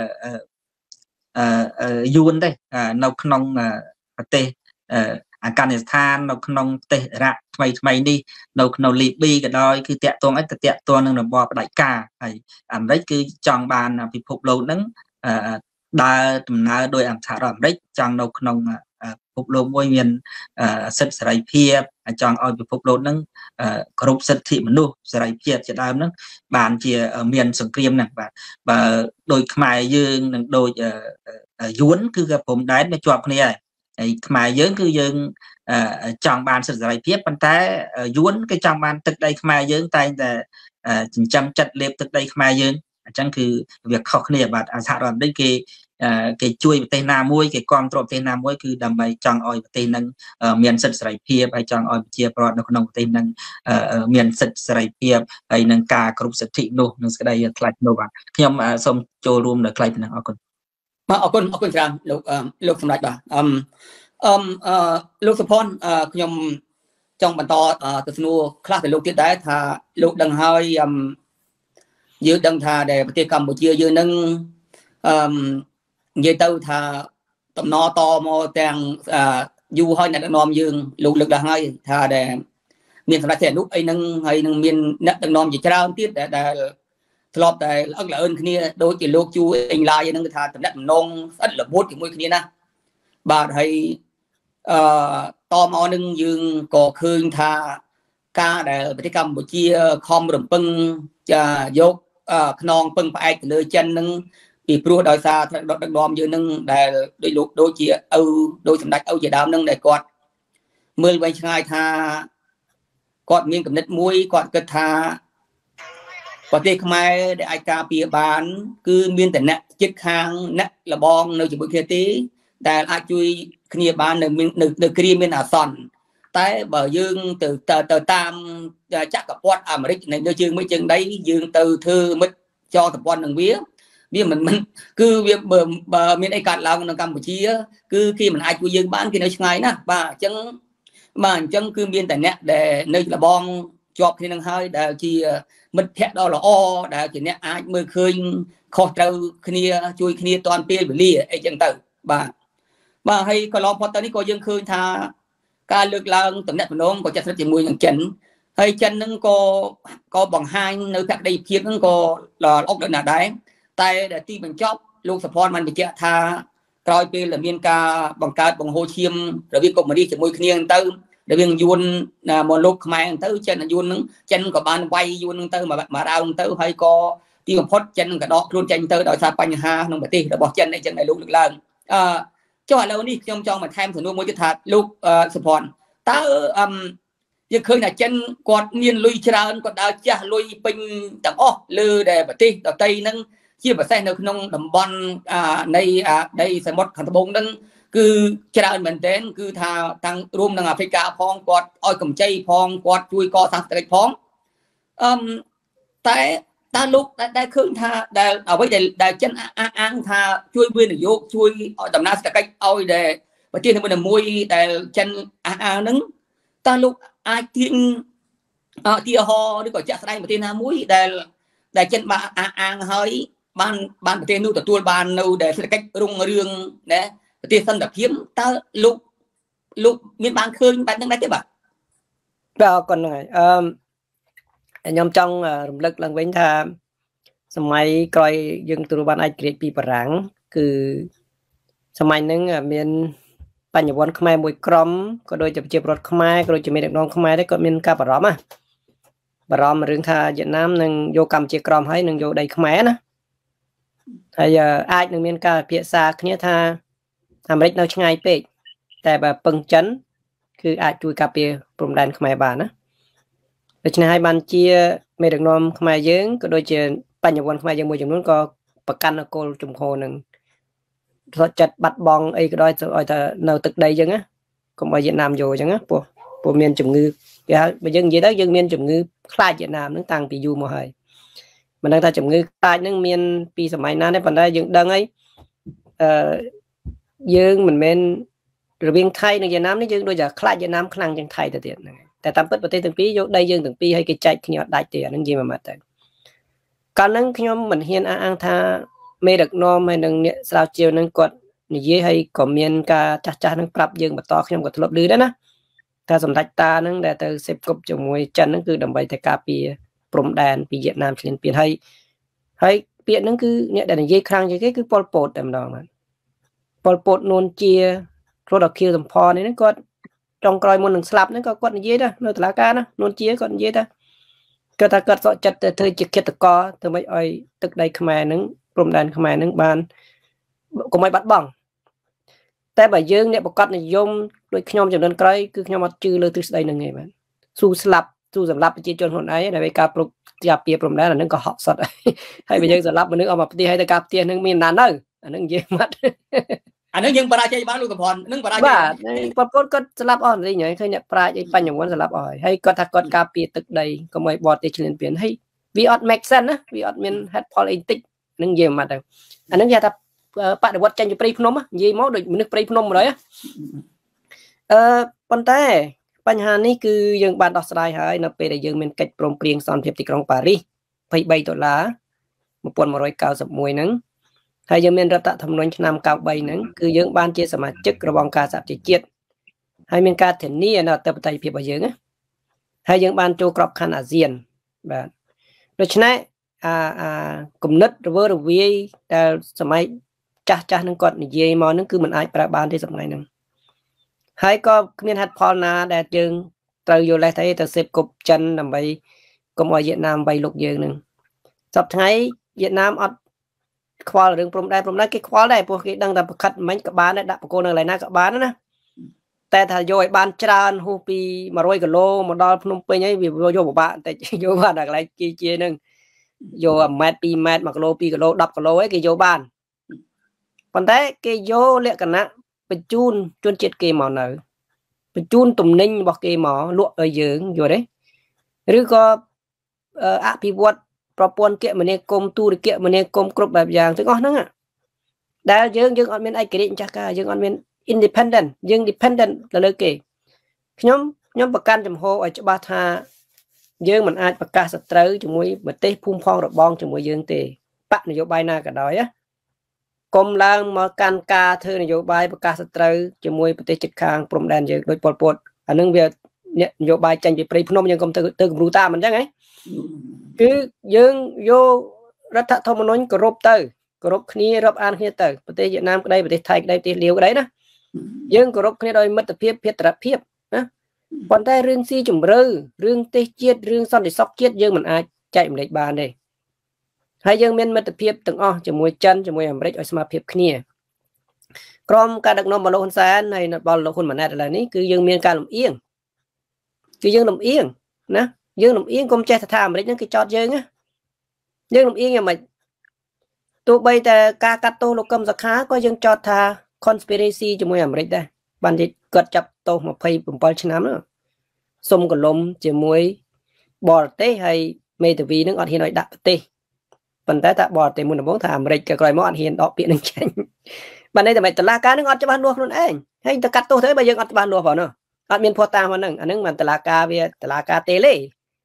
ยูนได้นกนงปเตอาการสถานนกนงเตะระทำไมทำไมนี่นกนงลีบีก็ได้คือเตะตัวไอ้เตะตัวนึงเราบอกได้กาไอ้อันนี้คือจองบานพิภพโลกนั้นได้ตำนานโดยอันสารอันนี้จองนกนงพิภพโลกมวยเมียนสิทธิสายเพียบจองเอาพิภพโลกนั้นครบสิทธิมนุษย์สายเพียบจะได้นั้นบานเชียเมียนสังเกตนั่นแบบโดยขมายยืนโดยย้วนคือกับผมได้ไม่จวบคนนี้ขมายยืนคือยืนจองบานสิทธิสายเพียบปันแต่ย้วนcáiจองบานตึกใดขมายยืนแต่แต่จำจัดเล็บตึกใดขมายยืนจังคือviệcเขาเนี่ยบัดอาสาเราได้เกเกช่วยประเทศนามวยเกกองตรวจประเทศนามวยคือดำไปจองออยประเทศนั้นเมียนสิทธิสายเพียบไปจองออยเชียร์ปลอดนกนงประเทศนั้นเมียนสิทธิสายเพียบไปนังกากรุบสิทธิโนนังสกได้คลายโนบัดขยมสมโจรวมเลยคลายเป็นเอาคนมาเอาคนเอาคนจางลูกลูกสำหรับบ่าอืมอืมลูกสะพอนขยมจองบรรทอตัวสนุคลาสแต่ลูกที่ได้ถ้าลูกดังให้ยืดดังท่าแต่ประเทศกัมพูชียืดนั่งยืดเต้าท่าตำนอตอมอแตงยูให้นักนอมยืงลูกลึกดังให้ท่าแต่เมียนสำหรับแต่ลูกไอ้นั่งให้นั่งเมียนนักดังนอมจีเจ้าที่แต่แต่ทลอบแต่อักละเอิญគ្នាโดยจีลูกจูเองลายนั่งท่าตำนักนงอัดละบุตรกี่มวยគ្នាนะบาดให้ตอมอนั่งยืงก่อคืนท่าการแต่ประเทศกัมพูชีคอมรำปึงจะยกขนองปึงไปเลยจันนึงปีปลัวดอยซาดอกดอมยืนนึงได้โดยลูกโดยเจียเอาโดยสำนักเอาเจียดาวนึงได้กอดเมื่อวันชายทากอดเมียนกับนัดมวยกอดกระทาประเทศขมายได้ไอกาปีบานคือเมียนแต่เนะจิตค้างเนะละบองในจุดบุคคลที่แต่อาจุยขณีบานหนึ่งหนึ่งหนึ่งครีมเป็นอาซอนแต่บอยืงtừ từ từ tam chắcกับวัดอเมริกในเนื้อยืงไม่จึงได้ยืงtừ thư mới cho tập quan đằng vía vía mình mình cứ việc bờ bờ miền ai cạn lao ở Campuchia cứ khi mình ai chui dương bán khi nơi ngày na bà chân mà chân cứ miền tại nè để nơi là bong chọp khi năng hơi để chi mình thẹn đó là o để chỉ nè ai mưa khơi khó trâu khi chui khi toàn pê bị lìa ai chân tử bà bà hay còn lo phật tây có dương khơi thaการเลือกลางตำแหน่งพนมก็จะสักมวยอย่างเช่นให้เช่นนั้นก็ก็บังไฮในแพ็กได้เพียงนั้นก็หล่อออกเดินหน้าได้แต่แต่ที่มันชอบลูกสะพอนมันไปเจ้าท่ากลายเป็นหรือเมียนกาบังการบังโฮเชียมหรือวิ่งกบมาดีจะมวยขี้เงินเติมหรือวิ่งยุนมอลูกขมายเติมเช่นยุนนึงเช่นกับบานไวยุนนึงเติมมามาดาวเติมให้ก็ที่มันพดเช่นกับดอกรุ่นเช่นเติมโดยซาปัญหาน้องปฏิเราบอกเช่นในเช่นในลูกเลือกลางจังหวะเรานี่จงจองมาแทนถึงนู่นมวยจุดถัดลูกสปอนตาอืมยังเคยน่ะเช่นกอดเนียนลุยชราก็ดาวจ้าลุยเป็นต่างอ้อลือแต่ปฏิต่อใจนั้นเชื่อแบบใส่ในขนมดำบอลในในสมุทรขันธบงนั้นคือชราเหมือนเต้นคือทางทางรวมทางแอฟริกาพองกอดอ้อยกำใจพองกอดช่วยกอสังเกตพองอืมแต่ตาลูกได้ได้ขึ้นท่าได้เอาไว้ได้ได้เช่นอ้างท่าช่วยเพื่อนโยกช่วยดำน้ำสกัดเอาได้ประเทศที่มันมวยแต่เช่นอ้างนั้นตาลูกอาทิ้งអទីហោឬក៏ចាក់ស្ដែងប្រទេសណាមួយដែលដែលចិនបានអះអាងហើយបានបានប្រទេសនោះទទួលបាននៅដែលសេដ្ឋកិច្ចរុងរឿងណាប្រទេសសន្តិភាពតើលោកលោកមានបានឃើញបែបហ្នឹងដែរទេបាទបាទអរគុណហ្នឹងហើយអឺខ្ញុំចង់រំលឹកឡើងវិញថាសម័យក្រោយយើងទទួលបានឯករាជ្យពីបារាំងគឺសម័យហ្នឹងមានបញ្ញវន្តខ្មែរមួយក្រុមក៏ដូចជាប្រជាពលរដ្ឋខ្មែរក៏ដូចជាមានដឹកនាំខ្មែរដែរគាត់មានការបារម្ភណាបារម្ភរឿងថាវៀតណាមនឹងយកកម្ពុជាក្រមហើយនឹងយកដីខ្មែរណាហើយអាចនឹងមានការពិភាក្សាគ្នាថាអាមេរិកនៅឆ្ងាយពេកតែបើពឹងចិនគឺអាចជួយការពារព្រំដែនខ្មែរបានណាដូច្នេះហើយបានជាមេដឹកនាំខ្មែរយើងក៏ដូចជាបញ្ញវន្តខ្មែរយើងមួយចំនួនក៏ប្រកាន់នូវគោលជំហរនឹងរត់ចិត្តបាត់បង់អីក៏ដោយឲ្យតែនៅទឹកដីអញ្ចឹងណាកុំឲ្យវៀតណាមយកអញ្ចឹងណាព្រោះព្រោះមានជំងឺគេហៅបើយើងនិយាយទៅយើងមានជំងឺខ្លាចវៀតណាមហ្នឹងតាំងពីយូរមកហើយមិនដឹងថាជំងឺខ្លាចហ្នឹងមានពីសម័យណាទេប៉ុន្តែយើងដឹងហើយអឺយើងមិនមែនរវាងថៃនិងវៀតណាមនេះយើងដូចតែខ្លាចវៀតណាមខ្លាំងជាងថៃទៅទៀតហ្នឹងតែតាមពិតប្រទេសទាំងពីរយកដីយើងទាំងពីរឲ្យគេចែកគ្នាអត់ដាច់ទេអាហ្នឹងនិយាយមួយម៉ាត់ទៅកាលហ្នឹងខ្ញុំមិនហ៊ានអះអាងថាមេដឹកនាំហើយនឹងអ្នកស្រាវជ្រាវនឹងគាត់និយាយហើយក៏មានការចាស់ចាស់នឹងប្រាប់យើងបន្តខ្ញុំក៏ធ្លាប់ឮដែរណាថាសម្ដេចតានឹងដែលទៅសេពគប់ជាមួយចិនហ្នឹងគឺដើម្បីតែការពារព្រំដែនពីវៀតណាមឈ្លានពានហើយហើយពាក្យហ្នឹងគឺអ្នកដែលនិយាយខ្លាំងជាងគេគឺប៉ុលពតតែម្ដងបាទប៉ុលពតនួនជារត់ដល់ខៀវសំផននេះគាត់ចុងក្រោយមុននឹងស្លាប់ហ្នឹងក៏គាត់និយាយដែរនៅតុលាការណានួនជាគាត់និយាយថាគាត់ថាគាត់សក់ចិត្តទៅធ្វើជាឃាតករធ្វើម៉េចឲ្យទឹកដីខ្មែរហ្នឹងព្រំដែនខ្មែរហ្នឹងបានកុំឲ្យបាត់បង់តែបើយើងអ្នកប្រកាសនិយមដូចខ្ញុំចំនួនក្រោយគឺខ្ញុំអត់ជឿលើទ្រឹស្ដីហ្នឹងទេបាទស៊ូស្លាប់ស៊ូសម្លាប់ប្រជាជនខ្លួនឯងដែលការប្រកជាពារព្រំដែនអាហ្នឹងក៏ហក់សុតហើយបើយើងសម្លាប់មនុស្សអស់មកផ្ទះហើយទៅការផ្ទះហ្នឹងមានណានៅអាហ្នឹងនិយាយមកអាហ្នឹងយើងបរាជ័យបានលោកកំផនហ្នឹងបរាជ័យបាទប្រពន្ធគាត់ស្លាប់អស់នេះហើយឃើញអ្នកប្រាជ្ញអីបញ្ញវន្តស្លាប់អស់ហើយគាត់ថាគាត់ការពារទឹកដីកុំឲ្យបរទេសឈ្លានពានហើយវាអត់ make sense ណាវាអត់មាន head fall អីតិចហ្នឹងនិយាយមកទៅអាហ្នឹងគេថាបដិវត្តចេញពីព្រៃភ្នំនិយាយមកដូចមនុស្សព្រៃភ្នំម្ល៉េះអឺប៉ុន្តែបញ្ហានេះគឺយើងបានដោះស្រាយហើយនៅពេលដែលយើងមានកិច្ចព្រមព្រៀងសន្តិភាពទីក្រុងប៉ារីសยี่สิบสามដុល្លារmột nghìn một trăm chín mươi mốtហ្នឹងហើយយើងមានរដ្ឋធម្មនុញ្ញឆ្នាំ九三ហ្នឹងគឺយើងបានជាសមាជិករបស់អង្គការសហប្រជាជាតិហើយមានការធានានៅអធិបតេយ្យភាពរបស់យើងណាហើយយើងបានចូលក្របខ័ណ្ឌអាស៊ានបាទដូច្នេះអាអាគំនិតរវើរវាយដែលសម័យចាស់ចាស់នឹងគាត់និយាយមកហ្នឹងគឺมันអាចប្រើបានទេសម័យហ្នឹងហើយក៏គ្មានហេតុផលណាដែលយើងត្រូវយកលេសទៅទៅសេពគប់ចិនដើម្បីកុំឲ្យវៀតណាមវាយលុកយើងហ្នឹងសប្តាហ៍ថ្ងៃវៀតណាមអត់ខ្វល់រឿងព្រំដែនព្រំដែនគេខ្វល់ដែរព្រោះគេដឹងតែប្រខិតមិញក៏បានដែរដាក់បកគោនៅកន្លែងណាក៏បានណាតែថាយកឲ្យបានច្រើនហួសពីmột trămគីឡូមកដល់ភ្នំពេញហើយវាយកពិបាកបន្តិចយកបានដល់កន្លែងគេជាហ្នឹងយក1ម៉ែត្រ2ម៉ែត្រ1គីឡូ2គីឡូ10គីឡូឯងគេយកបានប៉ុន្តែគេយកលក្ខណៈបញ្ជូនជនជាតិគេមកនៅបញ្ជូនទំនិញរបស់គេមកលក់ឲ្យយើងយល់ទេឬក៏អភិវឌ្ឍប្រព័ន្ធគមនាគមន៍ទូរគមនាគមន៍គ្រប់បែបយ៉ាងទាំងអស់ហ្នឹងដែលយើងយើងអត់មានឯករាជ្យម្ចាស់ការយើងអត់មាន independent យើង dependent ទៅលើគេខ្ញុំខ្ញុំប្រកាន់ចំហឲ្យច្បាស់ថាយើងមិនអាចប្រកាសសត្រូវជាមួយប្រទេសភូមិផងរបងជាមួយយើងទេបកនយោបាយណាក៏ដោយណាកុំឡើងមកកាន់ការធ្វើនយោបាយប្រកាសសត្រូវជាមួយប្រទេសជិតខាងព្រំដែនយើងដូចប៉ុលពតអានឹងវានយោបាយចាញ់ពីព្រៃភ្នំយើងកុំទៅទៅគំរូតាមអញ្ចឹងហ៎គឺយើងយករដ្ឋធម្មនុញ្ញគោរពទៅគោរពគ្នារាប់អានគ្នាទៅប្រទេសវៀតណាមក្តីប្រទេសថៃក្តីប្រទេសលាវក្តីណាយើងគោរពគ្នាដោយមិត្តភាពភេរភាពណាប៉ុន្តែរឿងស៊ីជម្រៅរឿងទេសជាតិរឿងសន្តិសុខជាតិយើងមិនអាចចែករំលែកបានទេហើយយើងមានមិត្តភាពទាំងអស់ជាមួយចិនជាមួយអាមេរិកឲ្យស្មើភាពគ្នាក្រុមការដឹកនាំរបស់លោកហ៊ុនសែនហើយរបស់លោកហ៊ុនម៉ាណែតឥឡូវនេះគឺយើងមានការលំអៀងគឺយើងលំអៀងណាយើងលំអៀងកុំចេះថាអាមេរិកហ្នឹងគេចោទយើងណាយើងលំអៀងយ៉ាងម៉េចទោះបីតែការកាត់ទោសលោកកឹមសុខាក៏យើងចោទថា conspiracy ជាមួយអាមេរិកដែរបានគេគាត់ចាប់ទោសยี่สิบเจ็ดឆ្នាំហ្នឹងសុំកលុំជាមួយបរទេសហើយមេធាវីនឹងអត់ហ៊ានឲ្យដាក់ប្រទេសប៉ុន្តែថាបរទេសមុនដំបូងថាអាមេរិកក៏ក្រោយមកអត់ហ៊ានដកពាក្យនឹងចេញបានន័យថាមិនតឡាការនឹងអត់ច្បាស់លាស់ខ្លួនឯងហើយទៅកាត់ទោសទៅបើយើងអត់ច្បាស់លាស់ផងនោះអត់មានភស្តុតាងផងហ្នឹងអាហ្នឹងមិនតឡាការវាតឡាការតេលេ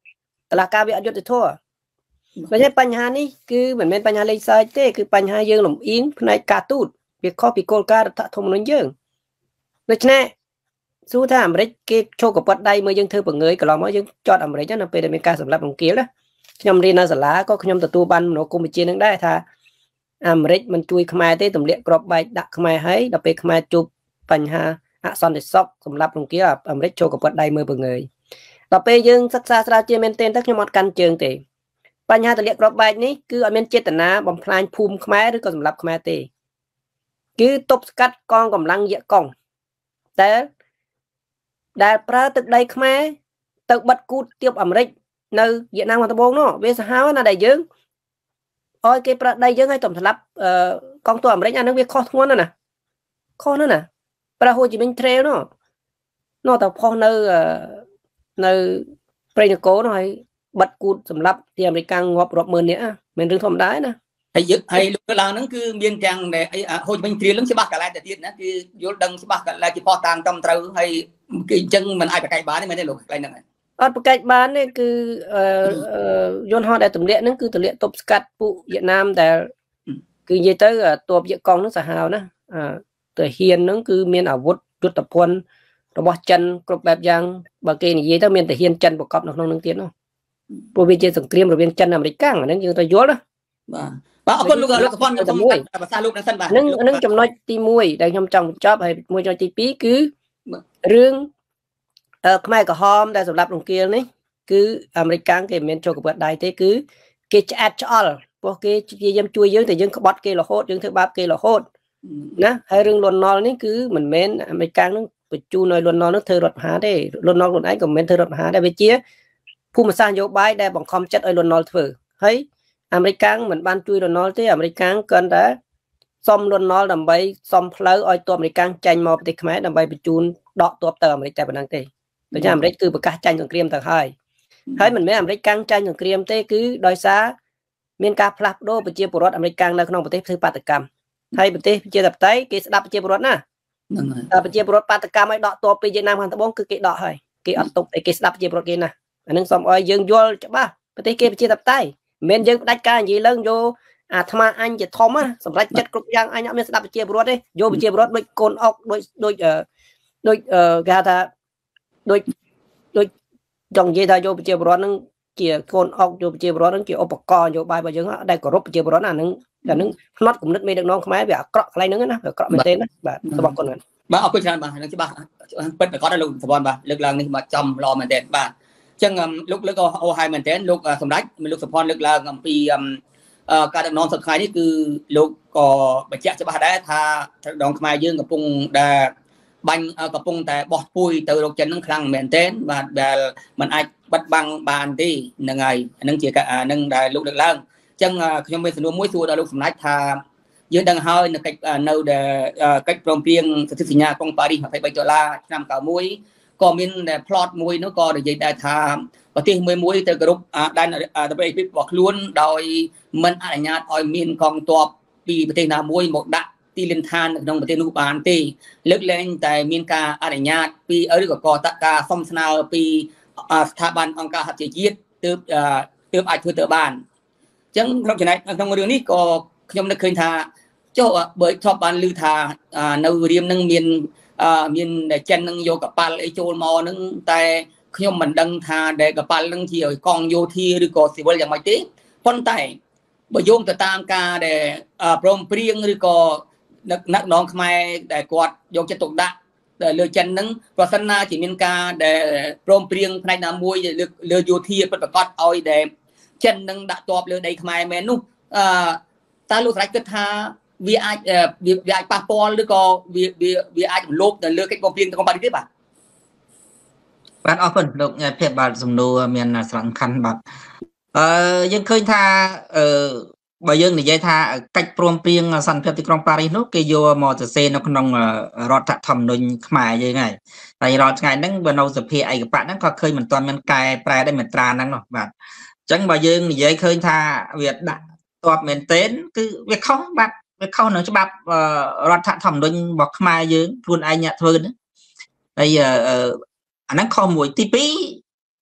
ตลาดการวิอายุติทั่วเพราะฉะนั้นปัญหานี้คือเหมือนเป็นปัญหาเลยใช่เต้คือปัญหาเยื่อหลงอิงในการตูดเบียข้อปีโกลการรัฐธรรมนูญเยื่อโดยเฉพาะสู้ถ้าอเมริกาโชว์กับปัดใดเมื่อยังเธอเปิดเงยก็ลองว่ายังจอดอเมริกานั่นเป็นอเมริกาสำหรับหลงเกี้ยวนะขยมเรียนนาสลาก็ขยมตัวตัวบันโนกุมิจีนั่งได้ท่าอเมริกมันช่วยขมายเต้ตุ่มเลี้ยกรอบใบดักขมายให้ดับไปขมายจุบปัญหาอะซอนเดซอกสำหรับหลงเกี้ยวอเมริกโชว์กับปัดใดเมื่อเปิดเงยดับไปยังศึกษาสราเจเมนเตนทักขยมกันเจิงเตะปัญหาตัวเลี้ยกรอบใบนี้คืออเมริกเจตนาบำพลายภูมิขมายหรือก็สำหรับขมายเตะคือตบสกัดกองกำลังเยอะกองแต่ได้ปลาตึกใดขมายตึกบัดกูเตียบอเมริกในเวียดนามวันตะบงเนาะเวสฮาวน่ะได้เยอะอ้อยเก็บได้เยอะให้ต่อมสลับเอ่อกองตัวอเมริกอันนั้นเวียข้อท้วนนั่นน่ะข้อนั่นน่ะปลาโฮจิมินเทรเนาะนอกจากพอในในเปรย์โก้เนาะให้บัดกูสำหรับที่อเมริกันงบรบมือเนี่ยเป็นเรื่องธรรมดานะให้ยึดให้ลูกหลานนั่นคือเมียนจังในไอ้โฮจิมินเทรเรื่องฉบับกันแล้วแต่ที่นะคือยุดังฉบับกันแล้วที่พอต่างจำเตอให้จังมันไอ้ไปไกลบ้านนี่ไม่ได้หรอกอะไรนั่นไงอันประกาศบ้านนี่คือเอ่อเอ่อยนฮอได้ตุ่มเลี้ยนั่นคือตุ่มเลี้ยตบสกัดปุเวียดนามแต่คือยี่เตอร์ตัวเวียกองนั่นสหาวนะอ่าตัวเฮียนนั่นคือเมียนอาวุธยุทธพลระบบจันกรบแบบยังบางเกณฑ์ยี่เตอร์เมียนแต่เฮียนจันประกอบน้องนึงเตี้ยเนาะปูวิจิตรสงครามระเบียงจันอเมริกันนั่นยังตัวย้อนนะบ้าเอาคนลูกลูกกับพ่อจะมวยภาษาลูกนั่นสั้นบ้านั่งนั่งจำน้อยตีมวยได้ยอมจังชอบให้มวยจอยตีปีคือเรื่องเอ่อขมายกับฮอมได้สำหรับลงเกียร์นี่คืออเมริกันเกมเมนโชกับเปิดได้ที่คือเกจแอดชอลพวกเกจยังช่วยยังแต่ยังขบดเกลโหดยังเธอบาปเกลโหดนะให้เรื่องล้วนนอนี่คือเหมือนเมนอเมริกันนั่งไปจูหน่อยล้วนนอนั่งเธอรถหาได้ล้วนนอล้วนไอ้กับเมนเธอรถหาได้ไปเจี๊ยผู้มาสร้างโยบายได้บังคับจัดไอ้ล้วนนอเธอเฮ้ยอเมริกันเหมือนบ้านช่วยล้วนนอที่อเมริกันเกินแต่ซ่อมล้วนนอดำใบซ่อมเพลย์ไอ้ตัวอเมริกันใจมอปฏิขมายดำใบไปจูนดอกตัวเติมอเมริกันเป็นนังเตโดยเฉพาะอเมริกคือประกาศใจสงครามต่างให้ให้มันไม่อเมริกันใจสงครามเต้คือโดยซาเมียนกาพลักโดไปเจียปรดอเมริกันในขนมประเทศคือปาตกรรมให้ประเทศเจียตับไตเกสดับไปเจียปรดนะแต่ไปเจียปรดปาตกรรมไอ้ดอกตัวไปเจียนามกันตะบงคือเกดอกให้เกอัดตกไอ้เกสดับไปเจียปรดเกนะอันนั้นสมอ้อยยังยัวจะบ้าประเทศเกไปเจียตับไตเมียนยังได้การยี่เลิงโยอาธรรมอันจะทอมอ่ะสำหรับจัดกลุ่มยังอันนี้เมียนดับไปเจียปรดเลยโยไปเจียปรดโดยโกนออกโดยโดยเอ่อโดยเอ่อกาตาโดยโดยจงเยธาโยปเจบร้อนนั่งเกี่ยโกนออกโยปเจบร้อนนั่งเกี่ยอุปกรณ์โยบายไปยังได้กรบปเจบร้อนนั่นนึงแต่นึงน็อตกลุ่มนึกไม่ดังน้องขมายแบบเกาะอะไรนึงนะแบบเกาะเป็นเต้นนะแบบสมองคนนั้นบ้าเอาไปชนะบ้านั่งที่บ้าเป็นแต่ก็ได้ลงสปอนบ้าเลือกลางนี่มาจำรอมันเต้นบ้าจังลุกแล้วก็เอาไฮมันเต้นลุกสมรักมันลุกสปอนเลือกลางปีการดำน้องสุดท้ายนี่คือลุกก็ไปเจ้าจะบ้าได้ทาดองขมายยื่นกับปุงได้บังกับปงแต่บอดปุยเตอร์ลงจันนั่งคลังเหม็นเต้นvàมันไอ้บัดบังบานที่นั่งไงนั่งเจียกะนั่งได้ลูกเด็กล่างจังขยมเป็นสนุนมวยสัวได้ลูกสมัยทายืนดังเฮาในcách nâu để cách prom piengสถิติญาของปารีสไทยไปจอลานำเก่ามวยก็มีแต่พลอตมวยนู้ก็ได้ได้ทาประเทศมวยมวยเตอร์กรุ๊ปได้ได้ไปพิบอกล้วนโดยมันอนุญาตออยมีนกองตัวปีประเทศนามวยหมดดะที่เล่นทานในประเทศนุบาลที่เลิกเล่นแต่มีการอนุญาตปีเออหรือกอตะกาซ่อมสนาวปีสถาบันองค์การหัตถยีดเติบเติบอาจเพื่อเติบบ้านจังเราจะไหนทางเรื่องนี้ก็ยมได้เคยทาเจ้าเบิร์ดชอบบ้านลือทาในเรียมนั่งมีนมีนในเจนนั่งโยกับปาลไอโจมอนั่งแต่ขยมมันดังทาเด็กกับปาลนั่งเที่ยวกองโยทีหรือก็สิวอย่างไม่ตีพ้นไต่บ่โยงแต่ตามกาเด็กพรมเปรียงหรือก็นักนักน้องขมายแต่กอดยกจะตกดะแต่เรือจันนั้นปรัชนาจิมินกาแต่โปรมเปรียงในน้ำมวยเรือเรือโยธีเป็นประกอบเอาแต่จันนั้นดะตอบเรือในขมายแมนุตาลูกไรก็ท่าวีไอวีไอปาปอลหรือก็วีวีวีไอลบแต่เรือแค่โปรมเปรียงต้องปฏิบัติบ้านออฟฟิศลูกเนี่ยเพียบบาทสมโนเมียนสำคัญแบบเออยังเคยท่าเออบางอย่างในใจท่าcáchพรมเปรียงสันเพียบที่กรุงปารีสนู้นก็โยมอจะเซนขนมรถทำโดยขมายยังไงแต่รถไงนั่งบนเอาสเปียไอ้กับปะนั่งก็เคยเหมือนตอนมันกลายแปลได้เหมือนตรานั่งเนาะแบบจังบางอย่างในใจเคยท่าเวียดดักตัวเหมือนเต้นคือเวียดเข้าแบบเวียดเข้าหนึ่งฉบับรถทำโดยบอกขมายยังทุนไอ้เนี่ยทุนไอ้อันนั้นข้อมูลที่ปี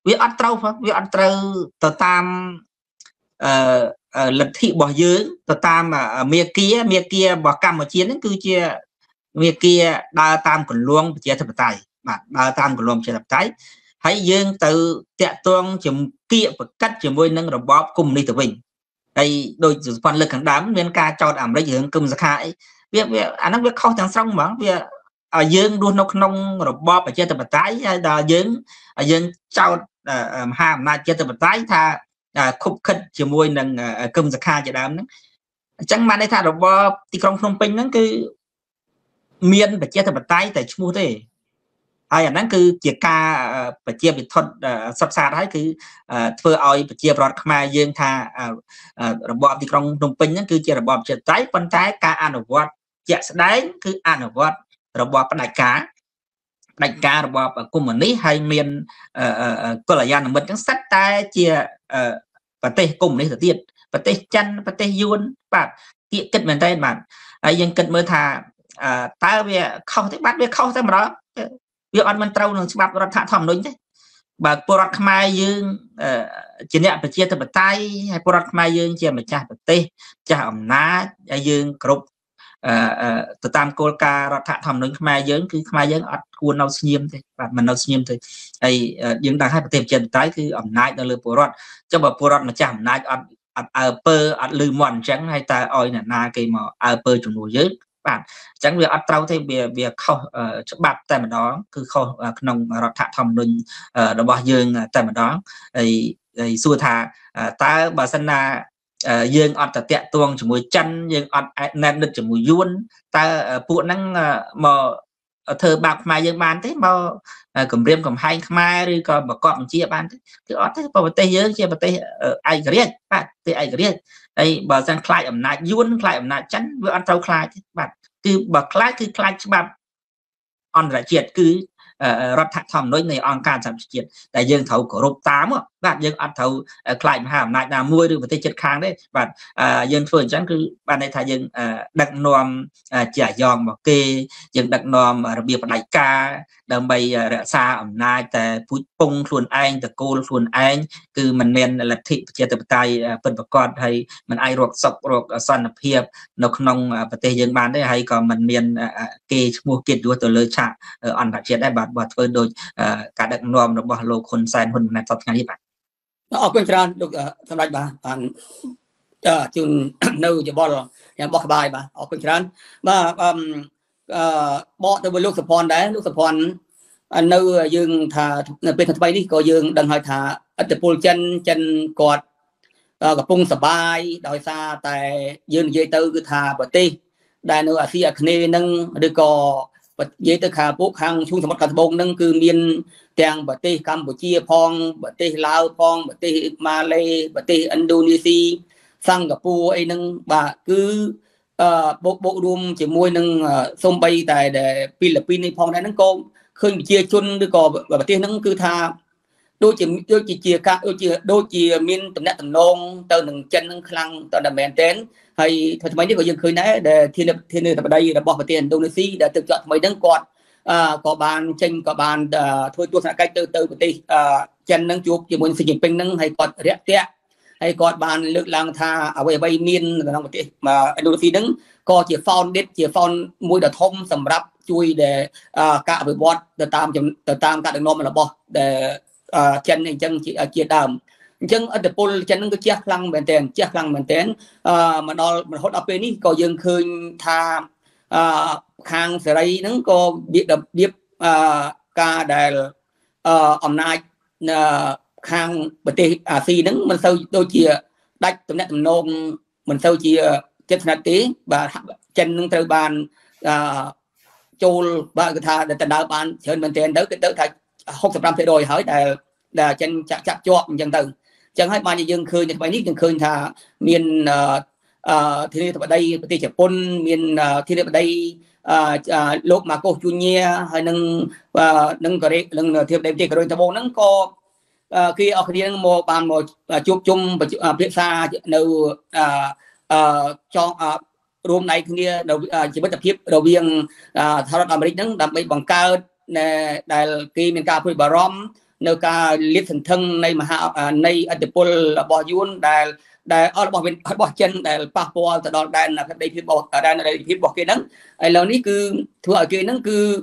វាអត់ត្រូវវាអត់ត្រូវទៅតាមអឺលទ្ធិរបស់យើងទៅតាមមេគាមេគារបស់កម្ពុជាហ្នឹងគឺជាមេគាដើរតាមគន្លងប្រជាធិបតេយ្យបាទដើរតាមគន្លងប្រជាធិបតេយ្យហើយយើងទៅតាក់ទងជំគៀកប្រកាត់ជាមួយនឹងរបបកុម្មុយនីសទៅវិញហើយដោយសម្ព័ន្ធលើកខាងដើមមានការចោទអាមេរិករឿងគឹមសខាអីវាវាអាហ្នឹងវាខុសទាំងស្រុងហ្មងវាយើងរស់នៅក្នុងរបបប្រជាធិបតេយ្យហើយដល់យើងយើងចោទមហាអំណាចប្រជាធិបតេយ្យថាខុបខិតជាមួយនឹងគឹមសខាជាដើមហ្នឹងអញ្ចឹងបានន័យថារបបទីក្រុងភ្នំពេញហ្នឹងគឺមានប្រជាធិបតេយ្យតែឈ្មោះទេហើយអាហ្នឹងគឺជាការប្រជាពិធសិក្សាហើយគឺធ្វើឲ្យប្រជាប្រដ្ឋខ្មែរយើងថារបបទីក្រុងភ្នំពេញហ្នឹងគឺជារបបប្រជាធិបតេយ្យប៉ុន្តែការអនុវត្តជាក់ស្ដែងគឺអនុវត្តរបបផ្ដាច់ការផ្ដាច់ការរបបកុម្មុយនីសហើយមានកលយានមិត្តហ្នឹងសិតតែជាប្រទេសកុម្មុយនីសទៅទៀតប្រទេសចិនប្រទេសយួនបាទគៀកគិតមែនតើបាទហើយយើងគិតមើលថាតើវាខុសទេបាទវាខុសតែម្ដងវាអត់មិនត្រូវនឹងច្បាប់រដ្ឋធម្មនុញ្ញទេបើពលរដ្ឋខ្មែរយើងជាអ្នកប្រជាធិបតេយ្យហើយពលរដ្ឋខ្មែរយើងជាម្ចាស់ប្រទេសចាស់អំណាចហើយយើងគ្រប់ទៅតាមគោលការណ៍រដ្ឋធម្មនុញ្ញខ្មែរយើងគឺខ្មែរយើងអត់គួរនៅស្ងៀមទេបាទមិននៅស្ងៀមទេហើយយើងដឹងហើយប្រទេសប្រជាធិបតេយ្យគឺអំណាចនៅលើពលរដ្ឋចុះបើពលរដ្ឋម្ចាស់អំណាចអត់អត់អើពើអត់លឺមាត់អញ្ចឹងហើយតើឲ្យអ្នកណាគេមកអើពើជំនួសយើងបាទអញ្ចឹងវាអត់ត្រូវទេវាវាខុសច្បាប់តែម្ដងគឺខុសក្នុងរដ្ឋធម្មនុញ្ញរបស់យើងតែម្ដងហើយហើយសួរថាតើបើសិនណាយើងអត់ទៅតាក់ទងជាមួយចិនយើងអត់ណែននិតជាមួយយួនតើពួកហ្នឹងមកធ្វើបាបខ្មែរយើងបានទេមកគម្រាមកំហែងខ្មែរឬក៏បកបបញ្ជាបានទេគឺអត់ទេប្រទេសយើងជាប្រទេសឯករាជ្យបាទប្រទេសឯករាជ្យហើយបើសិនខ្លាចអំណាចយួនខ្លាចអំណាចចិនវាអត់ត្រូវខ្លាចទេបាទគឺបើខ្លាចគឺខ្លាចច្បាប់អន្តរជាតិគឺរដ្ឋធម្មនុញ្ញនៃអង្គការសហប្រជាជាតិតែយើងត្រូវគោរពតាមបាទយើងអត់ត្រូវខ្លាចមហាអំណាចណាមួយឬប្រទេសជិតខាងទេបាទយើងធ្វើអញ្ចឹងគឺបានន័យថាយើងដឹកនាំជាអាយ៉ងរបស់គេយើងដឹកនាំរបៀបផ្ដាច់ការដើម្បីរក្សាអំណាចតែពូជពងខ្លួនឯងតកូលខ្លួនឯងគឺมันមានលទ្ធិប្រជាធិបតេយ្យពិតប្រាកដហើយมันអាចរកសុខរកសន្តិភាពនៅក្នុងប្រទេសយើងបានទេហើយក៏มันមានគេឈ្មោះកិត្តិយសទៅលើឆាកអន្តរជាតិដែរបាទបើធ្វើដូចការដឹកនាំរបស់លោកហ៊ុនសែនហ៊ុនម៉ាណែតសពថ្ងៃនេះបាទអរគុណច្រើនលោកសម្ដេចបាទបានជូននៅយោបល់យ៉ាងបោះក្បាយបាទអរគុណច្រើនបាទអឺបកទៅvớiលោកសុភ័ណ្ឌដែរលោកសុភ័ណ្ឌនៅយើងថានៅពេលថ្មីនេះក៏យើងដឹងហើយថាឥទ្ធិពលចិនចិនគាត់កំពុងសបាយដោយសារតែយើងនិយាយទៅគឺថាប្រទេសដែលនៅអាស៊ីអាគ្នេយ៍ហ្នឹងឬក៏និយាយទៅខាងពួកខាងឈូងសមុទ្រខាងត្បូងហ្នឹងគឺមានទាំងប្រទេសកម្ពុជាផងប្រទេសឡាវផងប្រទេសម៉ាឡេប្រទេសឥណ្ឌូនេស៊ីសិង្ហបុរីអីហ្នឹងបាទគឺអឺបូកបូករួមជាមួយនឹងសូម្បីតែពីលីពីននេះផងដែរហ្នឹងក៏ឃើញប្រជាជនឬក៏ប្រទេសហ្នឹងគឺថាដូចជាដូចជាការដូចជាដូចជាមានតំណែងតំណងទៅនឹងចិនហ្នឹងខ្លាំងតើមែនទេហើយថ្មីនេះក៏យើងឃើញដែរដែលធានាធានាធិបតីរបស់ប្រទេសឥណ្ឌូនេស៊ីដែលទឹកជាប់ថ្មីហ្នឹងគាត់អឺក៏បានចេញក៏បានធ្វើទស្សនកិច្ចទៅទៅប្រទេសចិនហ្នឹងជួបជាមួយស៊ីជីនពីងហ្នឹងហើយគាត់រាក់ទាក់ហើយគាត់បានលើកឡើងថាអ្វីអ្វីមានក្នុងប្រទេសឥណ្ឌូនេស៊ីហ្នឹងក៏ជា founded ជា found មួយដ៏ធំសម្រាប់ជួយដែលការអភិវឌ្ឍទៅតាមទៅតាមការដឹកនាំរបស់ដែលចិនអញ្ចឹងជាដើមអញ្ចឹងឥទ្ធិពលចិនហ្នឹងគឺជះខ្លាំងមែនទែនជះខ្លាំងមែនទែនអឺមកដល់រហូតដល់ពេលនេះក៏យើងឃើញថាអឺខាងសេរីហ្នឹងក៏របៀបអឺការដែលអឺអំណាចខាងប្រទេសអាស៊ីហ្នឹងមិនសូវដូចជាដាច់តំណែងតំណងមិនសូវជាចិត្តស្និទ្ធទេបាទចិននឹងត្រូវបានអឺចូលបាទគឺថាដណ្ដើមបានច្រើនមែនទែនទៅគឺទៅថាហុកសិបប្រាំភាគរយហើយដែលដែលចិនចាក់ចាក់ជាប់អញ្ចឹងទៅអញ្ចឹងហើយបានយើងឃើញនៅថ្ងៃនេះយើងឃើញថាមានអឺធានាធិបតីប្រទេសជប៉ុនមានធានាធិបតីអឺលោកម៉ាកូសជូញ៉ាហើយនឹងនឹងកូរ៉េនឹងធានាធិបតីប្រទេសកូរ៉េត្បូងហ្នឹងក៏គេអស់គ្នានឹងមកបានមកជួបជុំភាសានៅអឺអឺចងរួមដៃគ្នាជីវិតភាពរវាងសហរដ្ឋអាមេរិកហ្នឹងដើម្បីបង្កើតដែលគេមានការព្រួយបារម្ភ nơi cả liệt thần thân này mà hạ này ở Nepal bỏ yun đài đài ở bỏ bên bỏ chân đài passport từ đó đài là đây phía bỏ ở đài này phía bỏ kia nắng ai lâu ní cứ thua ở kia nắng cứ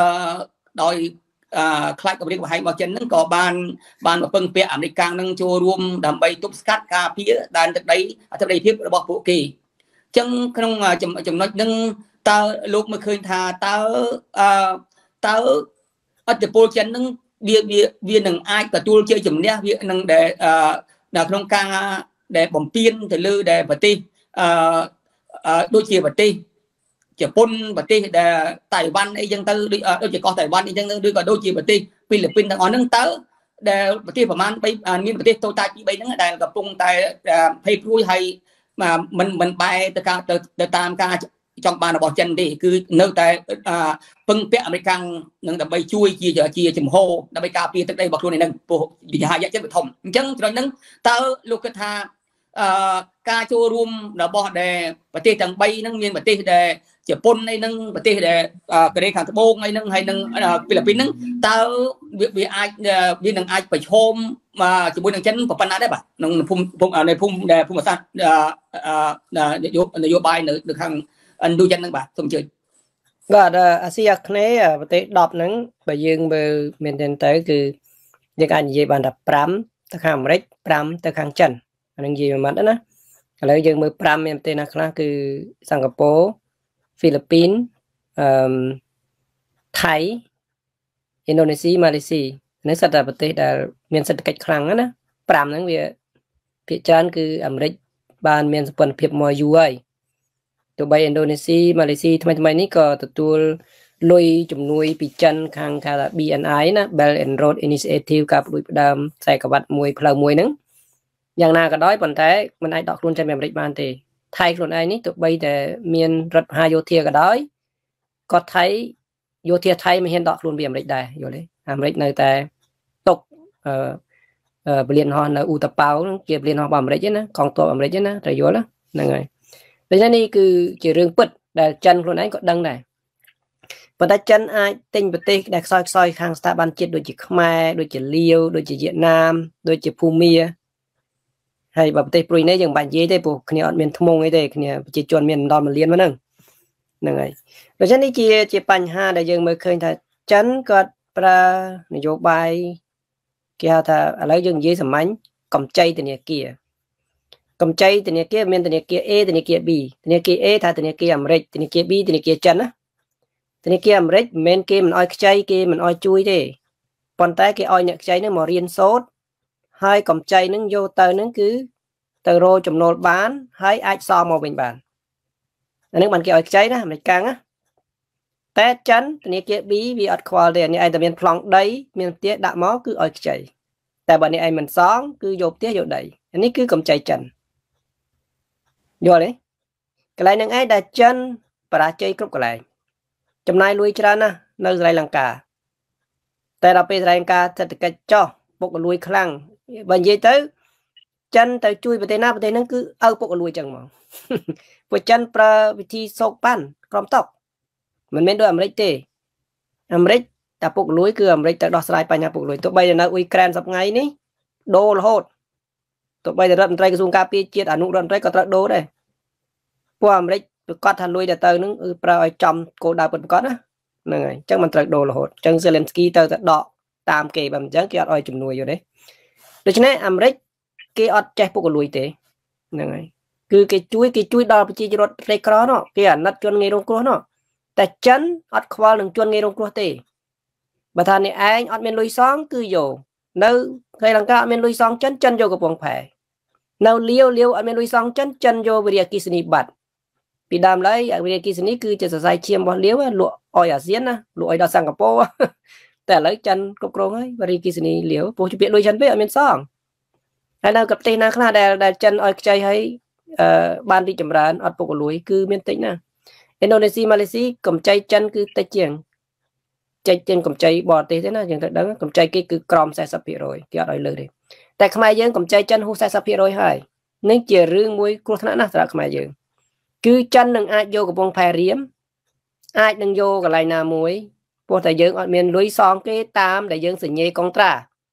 đòi khaiกับเรื่องว่าให้บ่chân nắng có ban ban mà phân phe អាមេរិកនឹងចូលរួមដើម្បីទប់ស្កាត់ការពារដែនទឹកដីអធិបតេយ្យភាពរបស់ពួកគេអញ្ចឹងក្នុងចំណុចនឹងតើលោកមើលឃើញថាតើតើអធិពលចិននឹងវាវានឹងអាចទទួលជាជំនះវានឹងដែលនៅក្នុងការដែលបំពេញទៅលើដែលប្រទេសអឺដូចជាប្រទេសជប៉ុនប្រទេសដែលតៃវ៉ាន់អីចឹងទៅដូចជាកោះតៃវ៉ាន់អីចឹងទៅឬក៏ដូចជាប្រទេសហ្វីលីពីនទាំងអស់ហ្នឹងតើដែលប្រទេសប្រមាណមានប្រទេសតូចតាចពីរហ្នឹងដែលកំពុងតែភ័យព្រួយហើយមិនមិនបែរទៅការទៅតាមការចង់បានរបស់ចិនទេគឺនៅតែពឹងពាក់អាមេរិកនឹងដើម្បីជួយជាជាចំហដើម្បីការពារទឹកដីរបស់ខ្លួនឯងពោះវិហារយៈចិត្តបឋមអញ្ចឹងចំណុចហ្នឹងតើលោកគិតថាអឺការចូលរួមរបស់ដែលប្រទេសទាំងបីហ្នឹងមានប្រទេសដែលជប៉ុនអីហ្នឹងប្រទេសដែលកូរ៉េខាងត្បូងអីហ្នឹងហើយនឹងហ្វីលីពីនហ្នឹងតើវាអាចវានឹងអាចប្រឈមជាមួយនឹងចិនប៉ុណ្ណាដែរបាទក្នុងភូមិភូមិในភូមិដែលភូមិសាស្ត្រនយោបាយនៅនៅខាងឥណ្ឌូចិនហ្នឹងបាទសូមអញ្ជើញបាទអាស៊ីអាគ្នេយ៍ប្រទេសដប់ហ្នឹងបើយើងមើលមែនទែនទៅគឺយើងអាចនិយាយបានថាប្រាំទៅខាងអាមេរិកប្រាំទៅខាងចិនអានឹងនិយាយមួយម៉ាត់ណាឥឡូវយើងមើលប្រាំមានប្រទេសណាខ្លះគឺសិង្ហបុរីហ្វីលីពីនអឺថៃឥណ្ឌូនេស៊ីម៉ាឡេស៊ីនេះសិតតែប្រទេសដែលមានសេដ្ឋកិច្ចខ្លាំងណាប្រាំហ្នឹងវាភាគច្រើនគឺអាមេរិកបានមានសម្ព័ន្ធភាពមកយូរហើយទោះបីឥណ្ឌូនេស៊ីម៉ាឡេស៊ីថ្មីថ្មីនេះក៏ទទួលលុយជំនួយពីចិនខាងថា B N I ណា Belt and Road Initiative ការផ្ដួចផ្ដើមខ្សែក្រវ៉ាត់មួយផ្លូវមួយហ្នឹងយ៉ាងណាក៏ដោយប៉ុន្តែមិនអាចដកខ្លួនចេញពីអាមេរិកបានទេថៃខ្លួនឯងនេះទោះបីតែមានរដ្ឋមហាយោធាក៏ដោយក៏ថៃយោធាថៃមិនហ៊ានដកខ្លួនពីអាមេរិកដែរយល់ទេអាមេរិកនៅតែຕົកអឺពលានហោះនៅឧតប៉ៅហ្នឹងជាពលានហោះរបស់អាមេរិកណាកងទ័ពអាមេរិកណាត្រូវយល់ហ្នឹងហើយដូច្នេះនេះគឺជារឿងពិតដែលចិនខ្លួនឯងក៏ដឹងដែរប៉ុន្តែចិនអាចទិញប្រទេសដែលខ្សោយខ្សោយខាងស្ថាប័នជាតិដូចជាខ្មែរដូចជាលាវដូចជាវៀតណាមដូចជាភូមាហើយបើប្រទេសព្រុយនេះយើងមិនបាច់និយាយទេព្រោះគ្នាអត់មានថ្មងអីទេគ្នាប្រជាជនមានដល់មួយលានមកហ្នឹងហ្នឹងហើយដូច្នេះនេះជាជាបញ្ហាដែលយើងមើលឃើញថាចិនគាត់ប្រើនយោបាយគេហៅថាឥឡូវយើងនិយាយសាមញ្ញកម្ចីធនាគារកម្ចីធនាគារមានធនាគារ A ធនាគារ B ធនាគារ A ថាធនាគារអាមេរិកធនាគារ B ធនាគារចិនណាធនាគារអាមេរិកមិនមែនគេមិនអោយខ្ចីគេមិនអោយជួយទេប៉ុន្តែគេអោយអ្នកខ្ចីនឹងមករៀនសូត្រហើយកម្ចីនឹងយកទៅនឹងគឺទៅរកចំណូលបានហើយអាចសងមកវិញបានអានេះបានគេអោយខ្ចីណាអាមេរិកកាំងណាតែចិនធនាគារ B វាអត់ខ្វល់ទេនេះឯងតែមានប្លង់ដីមានផ្ទះដាក់មកគឺអោយខ្ចីតែបើនេះឯងមិនសងគឺយកផ្ទះយកដីអានេះគឺកម្ចីចិនយល់ទេកន្លែងហ្នឹងឯងដែលចិនបរាជ័យគ្រប់កន្លែងចំណាយលុយច្រើនណាស់នៅស្រីលង្កាតែដល់ពេលស្រីលង្កាសេដ្ឋកិច្ចចុះពុករលួយខ្លាំងបើនិយាយទៅចិនទៅជួយប្រទេសណាប្រទេសហ្នឹងគឺឪពុករលួយចឹងហ្មងពួកចិនប្រើវិធីសោកប៉ាន់ក្រំតក់មិនមែនដូចអាមេរិកទេអាមេរិកតែពុករលួយគឺអាមេរិកទៅដោះស្រាយបញ្ហាពុករលួយទោះបីនៅអ៊ុយក្រែនសប្តាហ៍នេះដូររហូតទោះបីតែរដ្ឋមន្ត្រីក្រសួងការពារជាតិអនុរដ្ឋមន្ត្រីក៏ត្រូវដូរដែរពួកអាមេរិកប្រកាសថាលុយទៅទៅហ្នឹងគឺប្រើឲ្យចំគោលដៅពិតប្រាកដណាហ្នឹងហើយអញ្ចឹងមិនត្រូវដូររហូតអញ្ចឹងសេឡិនស្គីទៅតែដកតាមគេបើមិនអញ្ចឹងគេអត់ឲ្យជំនួយយល់ទេដូច្នេះអាមេរិកគេអត់ចេះពុករលួយទេហ្នឹងហើយគឺគេជួយគេជួយដល់ប្រជាជនរដ្ឋក្រីក្រនោះគេអាណិតជនងាយរងគ្រោះនោះតែចិនអត់ខ្វល់នឹងជនងាយរងគ្រោះទេបើថាអ្នកឯងអត់មានលុយសងគឺយកនៅស្រីលង្កាអត់មានលុយសងចិនចិនយកកំពង់ផែនៅលាវលាវអត់មានលុយសងចិនចិនយកវិរិយអគ្គិសនីបាត់ពីដើមឡើយវិរិយអគ្គិសនីគឺជាសរសៃឈាមរបស់លាវលក់អោយអាស៊ានណាលក់អោយដល់សិង្ហបុរីតែឥឡូវចិនគ្រប់គ្រងហើយវិរិយអគ្គិសនីលាវពោះជាពាក្យលុយចិនពេកអត់មានសងហើយនៅប្រទេសណាខ្លះដែលដែលចិនអោយខ្ចីឲ្យអឺបានរីកចម្រើនអត់ពុករលួយគឺមានតិចណាឥណ្ឌូនេស៊ីម៉ាឡេស៊ីកម្ចីចិនគឺតិចជាងចេញជាងកម្ចីបរទេសទេណាយើងត្រូវដឹងកម្ចីគេគឺក្រោម สี่สิบเปอร์เซ็นต์ គេអត់ឲ្យលើទេតែខ្មែរយើងកម្ចីចិនហួស สี่สิบเปอร์เซ็นต์ ហើយនេះជារឿងមួយគ្រោះថ្នាក់ណាស់សម្រាប់ខ្មែរយើងគឺចិននឹងអាចយកកំពង់ផែរៀមអាចនឹងយកកន្លែងណាមួយព្រោះតែយើងអត់មានលុយសងគេតាមដែលយើងសញ្ញេកុងត្រា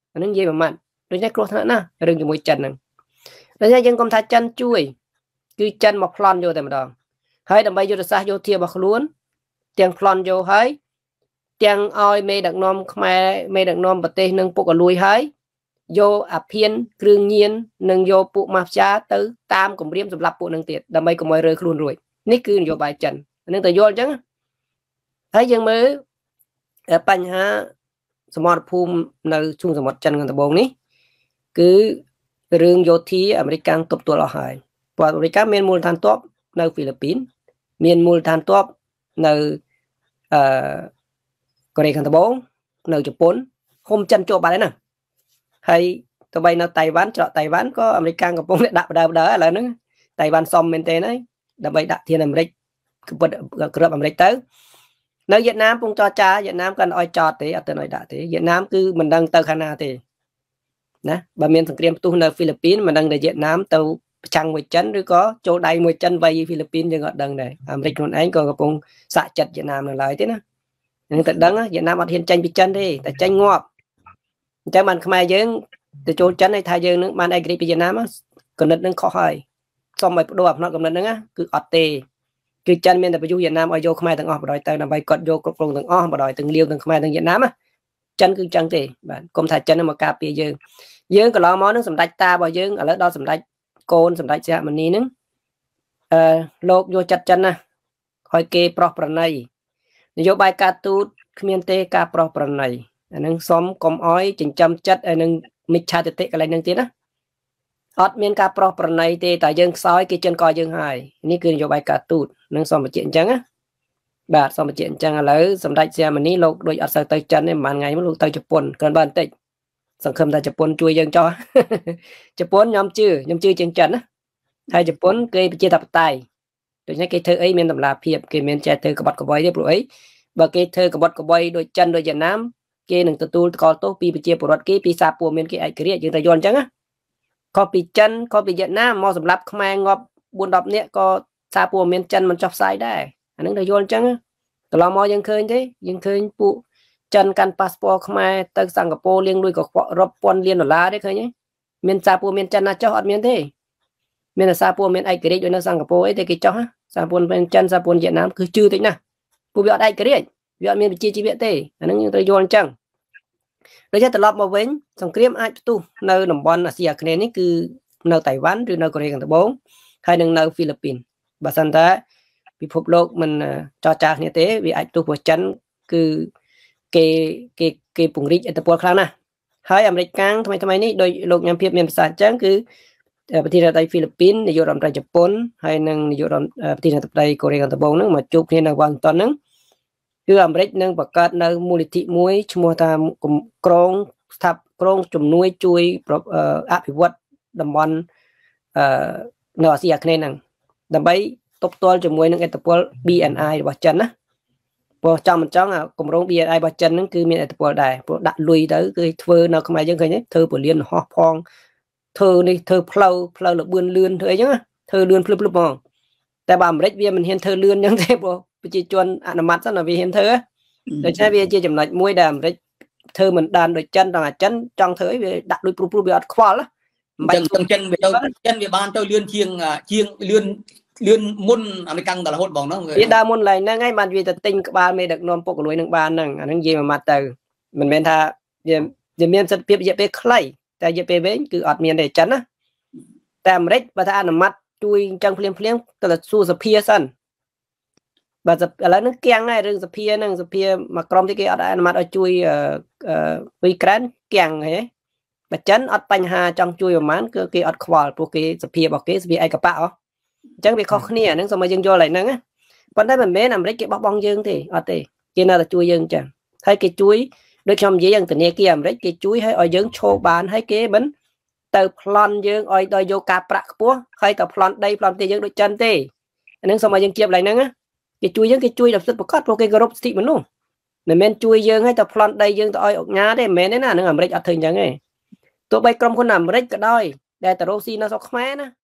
អានឹងនិយាយប្រមាណដូចនេះគ្រោះថ្នាក់ណារឿងជាមួយចិនហ្នឹងដូច្នេះយើងកុំថាចិនជួយគឺចិនមកប្លន់យកតែម្ដងហើយដើម្បីយុទ្ធសាស្ត្រយោធារបស់ខ្លួនទាំងប្លន់យកហើយទាំងឲ្យមេដឹកនាំខ្មែរមេដឹកនាំប្រទេសនឹងពុកអលួយហើយយកអាភៀនគ្រឿងញៀននិងយកពួកម៉ាហ្វយ៉ាទៅតាមគម្រាមសម្រាប់ពួកនឹងទៀតដើម្បីកុំឲ្យរើខ្លួនរួចនេះគឺនយោបាយចិននឹងតែយល់អញ្ចឹងហើយយើងមើលបញ្ហាសមរភូមិនៅជួរសមុទ្រចិនខាងត្បូងនេះគឺរឿងយោធាអាមេរិកកាំងទប់ទល់អស់ហើយព្រោះអាមេរិកមានមូលដ្ឋានទ័ពនៅហ្វីលីពីនមានមូលដ្ឋានទ័ពនៅអឺកូរ៉េខាងត្បូងនៅជប៉ុនហុំចិនជាប់បាត់ហើយណាហើយទៅបីនៅតៃវ៉ាន់ច្រកតៃវ៉ាន់ក៏អាមេរិកកំពុងដាក់បដើបដើឥឡូវហ្នឹងតៃវ៉ាន់សុំមែនទេហើយដើម្បីដាក់ធានអាមេរិកគឺពិតក្របអាមេរិកទៅនៅវៀតណាមពងចរចាវៀតណាមក៏ឲ្យចតទេអត់ទៅឲ្យដាក់ទេវៀតណាមគឺមិនដឹងទៅខាងណាទេណាបើមានសង្គ្រាមផ្ទុះនៅហ្វីលីពីនមិនដឹងតែវៀតណាមទៅប្រឆាំងមួយចិនឬក៏ចូលដៃមួយចិនវាយហ្វីលីពីនយើងអត់ដឹងដែរអាមេរិកខ្លួនឯងក៏កំពុងសាក់ចិត្តវៀតណាមនៅឡើយទេណានឹងតែដឹងវៀតណាមអត់ហ៊ានចាញ់ពីចិនទេតែចាញ់ងាប់អញ្ចឹងបានខ្មែរយើងទៅចូលចិនឲ្យថាយើងនឹងបានឯករាជ្យពីវៀតណាមគណិតនឹងខុសហើយសុំឲ្យបដូរអាផ្នែកគណិតហ្នឹងគឺអត់ទេគឺចិនមានតែបញ្យុវៀតណាមឲ្យយកខ្មែរទាំងអស់បដ ாய் ទៅដើម្បីគាត់យកគ្រប់គ្រងទាំងអស់បដ ாய் ទាំងលាវទាំងខ្មែរទាំងវៀតណាមចិនគឺចឹងទេបាទគុំថាចិនមកការពារយើងយើងកន្លងមកនឹងសម្ដេចតារបស់យើងឥឡូវដល់សម្ដេចកូនសម្ដេចសះមនីនឹងអឺលោកយកចិត្តចិនណាឲ្យគេប្រោះប្រណីនយោបាយការទូតគ្មានទេការប្រោះប្រណីអានឹងសុំកុំអោយចិញ្ចឹមចិត្តឲ្យនឹងមិច្ឆាទិដ្ឋិកន្លែងហ្នឹងទៀតណាអត់មានការប្រោះប្រណីទេតែយើងខ្សោយគេចិនកយើងហើយនេះគឺនយោបាយការទូតនឹងសុំបញ្ជាក់អញ្ចឹងណាបាទសុំបញ្ជាក់អញ្ចឹងឥឡូវសម្ដេចសះមនីលោកដូចអត់សូវទៅចិនទេប្រហែលថ្ងៃមកលោកទៅជប៉ុនគ្រាន់បើបន្តិចសង្ឃឹមថាជប៉ុនជួយយើងចោះជប៉ុនខ្ញុំជឿខ្ញុំជឿជាងចិនណាហើយជប៉ុនគេប្រជាធិបតេយ្យដូច្នេះគេធ្វើអីមានតម្លាភាពគេមានចេះធ្វើក្បត់ក្បយទេព្រោះអីបើគេធ្វើក្បត់ក្បយដូចចិនដូចវៀតណាមគេនឹងទទួលកលទោសពីប្រជាពលរដ្ឋគេពីសារព័ត៌មានគេឯករាជ្យយើងតែយល់អញ្ចឹងណាខុសពីចិនខុសពីវៀតណាមមកសម្រាប់ខ្មែរងាប់បួនដប់នាក់ក៏សារព័ត៌មានចិនមិនចុះផ្សាយដែរអានឹងតែយល់អញ្ចឹងកន្លងមកយើងឃើញទេយើងឃើញពួកចិនកាន់ប៉ាសពតខ្មែរទៅសិង្ហបុរីលាងលុយកខ្វក់រាប់ពាន់លានដុល្លារទេឃើញទេមានសារព័ត៌មានចិនណាចុះអត់មានទេមានតែសារព័ត៌មានឯករាជ្យដូចនៅសិង្ហបុរីអីតែគេចុះសារព័ត៌មានចិនសារព័ត៌មានវៀតណាមគឺជឿតិចណាស់ពួកវាអត់ឯករាជ្យវាអត់មានវិជ្ជាជីវៈទេអានឹងយើងត្រូវយល់អញ្ចឹងដូច្នេះត្រឡប់មកវិញសង្គ្រាមអាចផ្ទុះនៅតំបន់អាស៊ីអាគ្នេយ៍នេះគឺនៅតៃវ៉ាន់ឬនៅកូរ៉េខាងត្បូងហើយនឹងនៅហ្វីលីពីនបើសិនតែពិភពលោកមិនចរចាគ្នាទេវាអាចផ្ទុះព្រោះចិនគឺគេគេគេពង្រីកឥទ្ធិពលខ្លាំងណាស់ហើយអាមេរិកកាំងថ្មីថ្មីនេះដោយលោកញ៉ាំភាពមានប្រសាសន៍អញ្ចឹងគឺប្រធានាធិបតីហ្វីលីពីននាយករដ្ឋមន្ត្រីជប៉ុនហើយនិងនាយករដ្ឋប្រធានាធិបតីកូរ៉េខាងត្បូងហ្នឹងមកជួបគ្នានៅវ៉ាស៊ីនតោនហ្នឹងគឺអាមេរិកនឹងបង្កើតនៅមូលនិធិមួយឈ្មោះថាក្រងស្ថាបក្រងជំនួយជួយអភិវឌ្ឍតំបន់អឺនៅអាស៊ីអាគ្នេយ៍ហ្នឹងដើម្បីទប់ទល់ជាមួយនឹងឥទ្ធិពល ប៊ី អេន អាយ របស់ចិនណាព្រោះចង់មិនចង់គម្រោង ប៊ី អេន អាយ របស់ចិនហ្នឹងគឺមានឥទ្ធិពលដែរព្រោះដាក់លុយទៅគឺធ្វើនៅខ្មែរយើងឃើញទេធ្វើពលានហោះផងធ្វើនេះធ្វើផ្លូវផ្លូវលបឿនលឿនធ្វើអីចឹងធ្វើលឿនភ្លឹបភ្លឹបហ្មងតែបើអាមេរិកវាមិនហ៊ានធ្វើលឿនចឹងទេព្រោះប្រជាជនអនុម័តសិនវាហ៊ានធ្វើដូច្នេះវាជាចំណុចមួយដែលអាមេរិកធ្វើមិនដានដូចចិនដល់អាចិនចង់ធ្វើអីវាដាក់លុយព្រុសព្រុសវាអត់ខ្វល់មិនចឹងចិនវាទៅចិនវាបានទៅលឿនជាងជាងលឿនលឿនមុនអាមេរិកដល់រហូតបងហ្នឹងវាដើរមុនឡើងហ្នឹងហើយបានវាទៅទិញក្បាលមេដឹកនាំពុកលួយនឹងបានហ្នឹងអាហ្នឹងនិយាយមួយម៉ាត់ទៅមិនមែនថាវាវាមានសិទ្ធិភាពរយៈពេលខ្លីតែរយៈពេលវែងគឺអត់មានទេចិនណាតែអាមេរិកបើថាអនុម័តជួយអញ្ចឹងភ្លាមភ្លាមទៅសួរសភាសិនបើឥឡូវហ្នឹងគៀងហើយរឿងសភាហ្នឹងសភាមួយក្រុមទីគេអត់អនុម័តឲ្យជួយអឺវីក្រែនគៀងហ៎បើចិនអត់បញ្ហាចង់ជួយប្រហែលគឺគេអត់ខ្វល់ព្រោះគេសភារបស់គេសភាឯកបៈអញ្ចឹងវាខុសគ្នាហ្នឹងសូមឲ្យយើងយល់ហើយហ្នឹងណាប៉ុន្តែមិនមែនអាមេរិកគេបោះបង់យើងទេអត់ទេគេនៅតែជួយយើងអញ្ចឹងហើយគេជួយដូចខ្ញុំនិយាយយ៉ាងធនាគារអាមេរិកគេជួយឲ្យឲ្យយើងឈរបានហើយគេមិនទៅប្លន់យើងឲ្យដល់យកការប្រាក់ខ្ពស់ហើយទៅប្លន់ដីប្លន់ទីយើងដូចចិនទេអាហ្នឹងសូមឲ្យយើងជៀបឡើងហ្នឹងណាគេជួយយើងគេជួយដល់សិទ្ធិប្រកបព្រោះគេគោរពសិទ្ធិមនុស្សមិនមែនជួយយើងឲ្យទៅប្លន់ដីយើងទៅឲ្យអុកញ៉ាទេមិនមែនទេណាហ្នឹងអាមេរិកអត់ធ្វើអញ្ចឹងទេទោះបីក្រុមហ៊ុនអាមេរិកក៏ដោយដែលទៅរកស៊ីនៅស្រុកខ្មែរណា